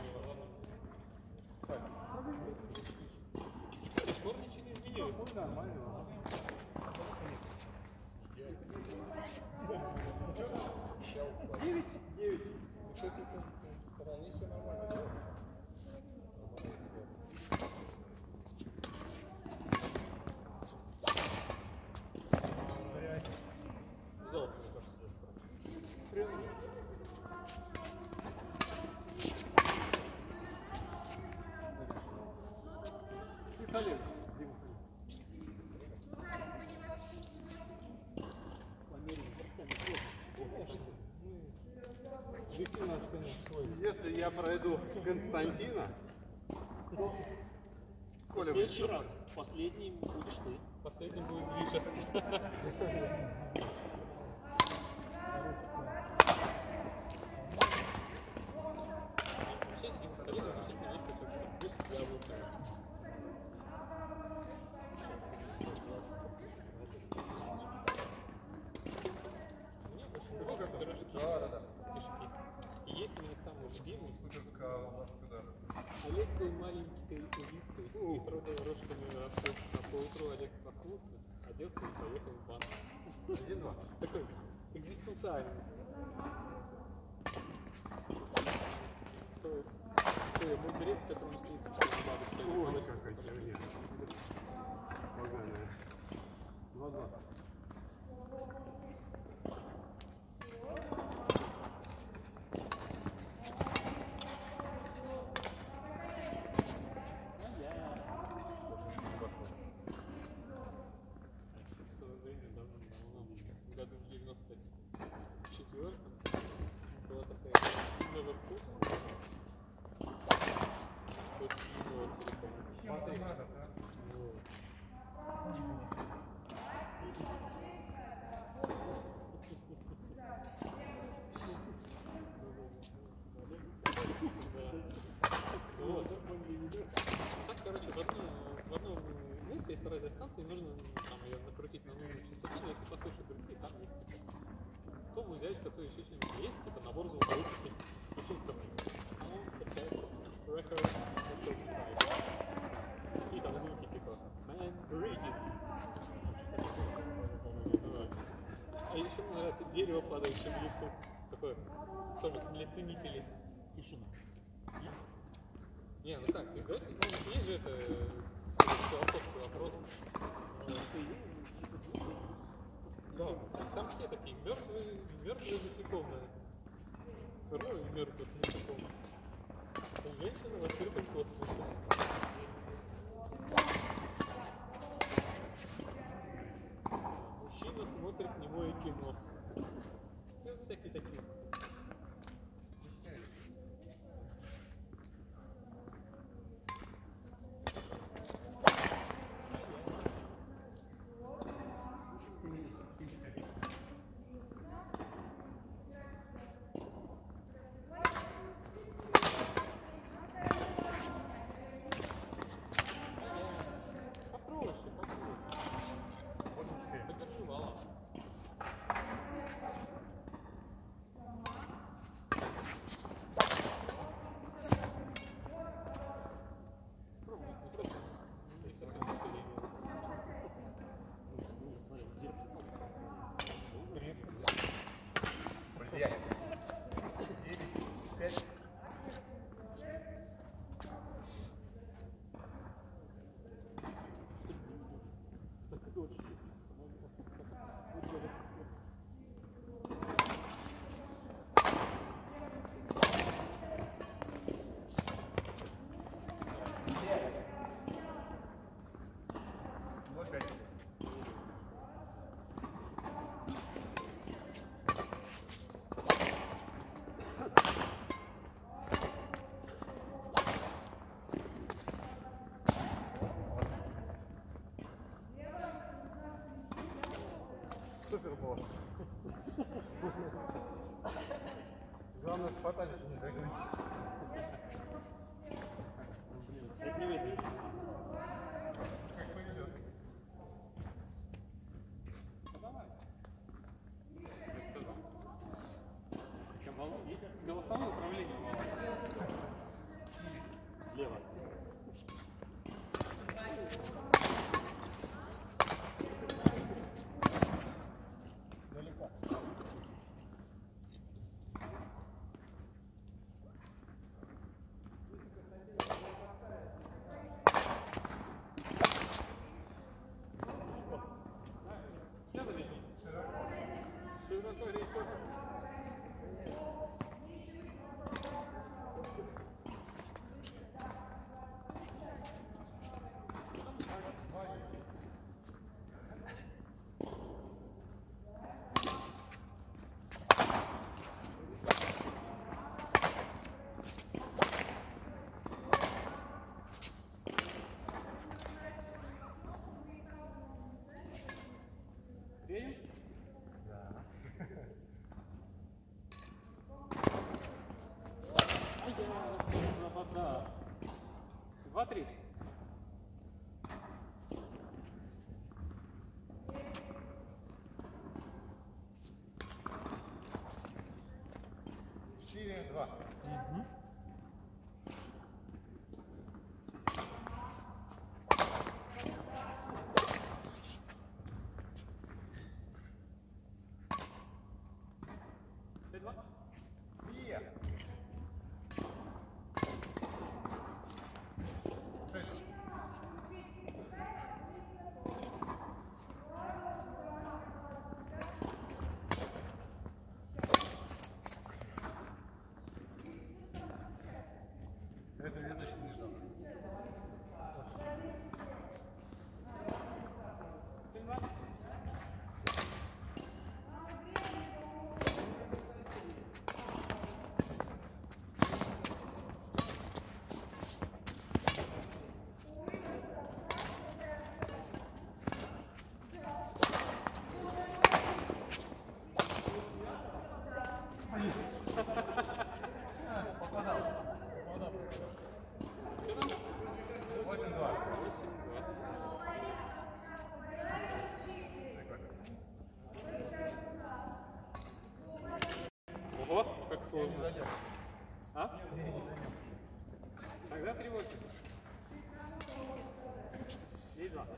Скоро ничего не изменилось. Нормально. 9-9. Кстати, вполне все нормально делаешь. Золото, мне кажется, даже. Прям. И Халев. Дима Халев. Если я пройду Константина, то Коля В следующий раз. Последний будешь ты. Последний будет Гриша. Вообще, Дима Солидов звучит немножко как плюс для лука. Мне больше нравятся пирожки, стишки. И есть у меня самый любимый. суперская лошадка. Олег был маленькой улиткой и трогал рожками росток. А поутру Олег проснулся, оделся и поехал в банк. 1-2. Такой экзистенциальный. Что я буду беречь, которому снится, что бабушка. Ой, какая херня. есть радиостанция, и нужно там ее накрутить на нужную частоту, но если послушать другие, там есть типа то взять, который еще что-нибудь есть, типа набор звуковых песен. И все там и там звуки типа Man Breathing. А еще мне нравится дерево, падающее в лесу. Такое тоже для ценителей. Тишина. Не, ну как, есть же это философский вопрос. Да, там все такие мертвые насекомые. Второе мертвых насекомых. Женщина в открытом космосе. Мужчина смотрит немое кино. Все всякие такие. Супер было. Главное, с фаталити не загнуть. Блин, средневековье. Как повезет. Голосовое управление волос. Лево. Далеко. Широко рекой. Греем? Красота. 2-3. Четыре, два. Сия. Шесть. поздно. зайдем. А? Тогда 3-8. И 2.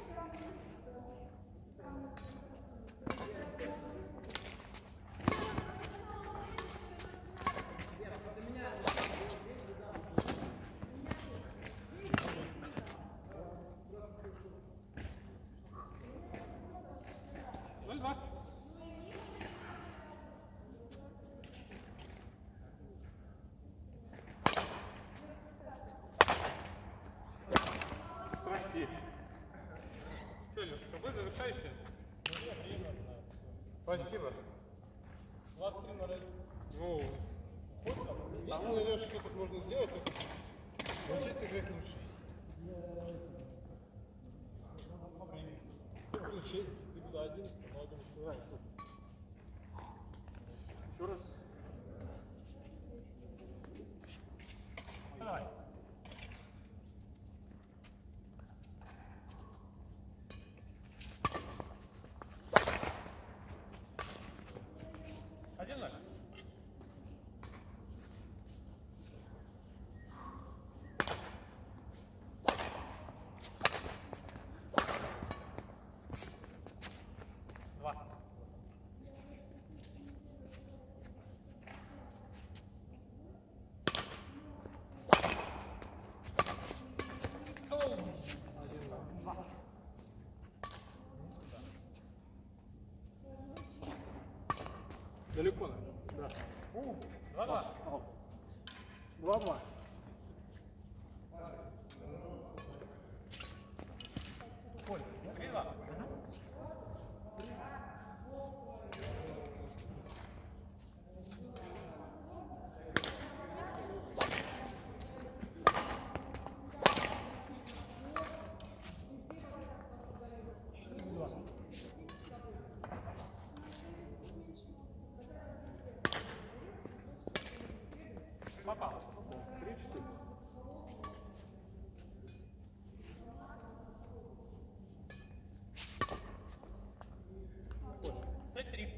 Прости. Что, Леш, тобой завершающий? Спасибо. 23:01. Ну, Единственное, Леша, что тут можно сделать, это научиться играть лучше. Включи. Ты куда 11, но я думаю, что раньше. Еще раз. Давай. Один ноль. Два. Далеко, наверное. Да. 2-2. 2-2. Коль, 3-2. Попал. 3-4. Пять 3.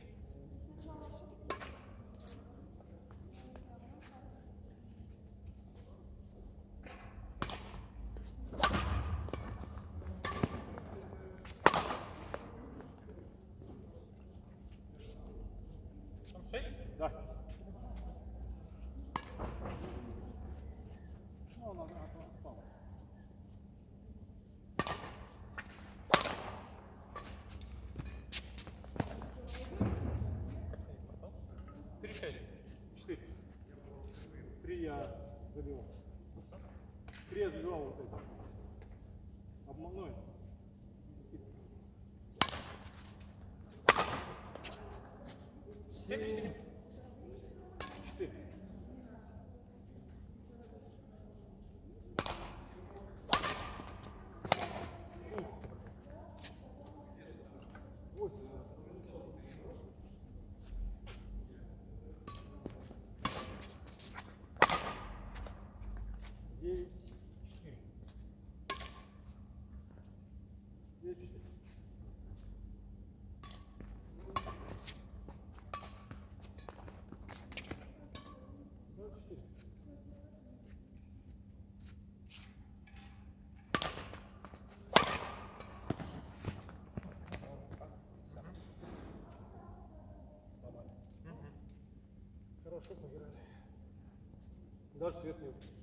Там 6? Да. Ну, она попала. Три 6. 4. 3 я забил. 3 я забивал вот это. Обманой. 7-4. 4. Девять. 9-4. Хорошо поиграли. Да, свет нет.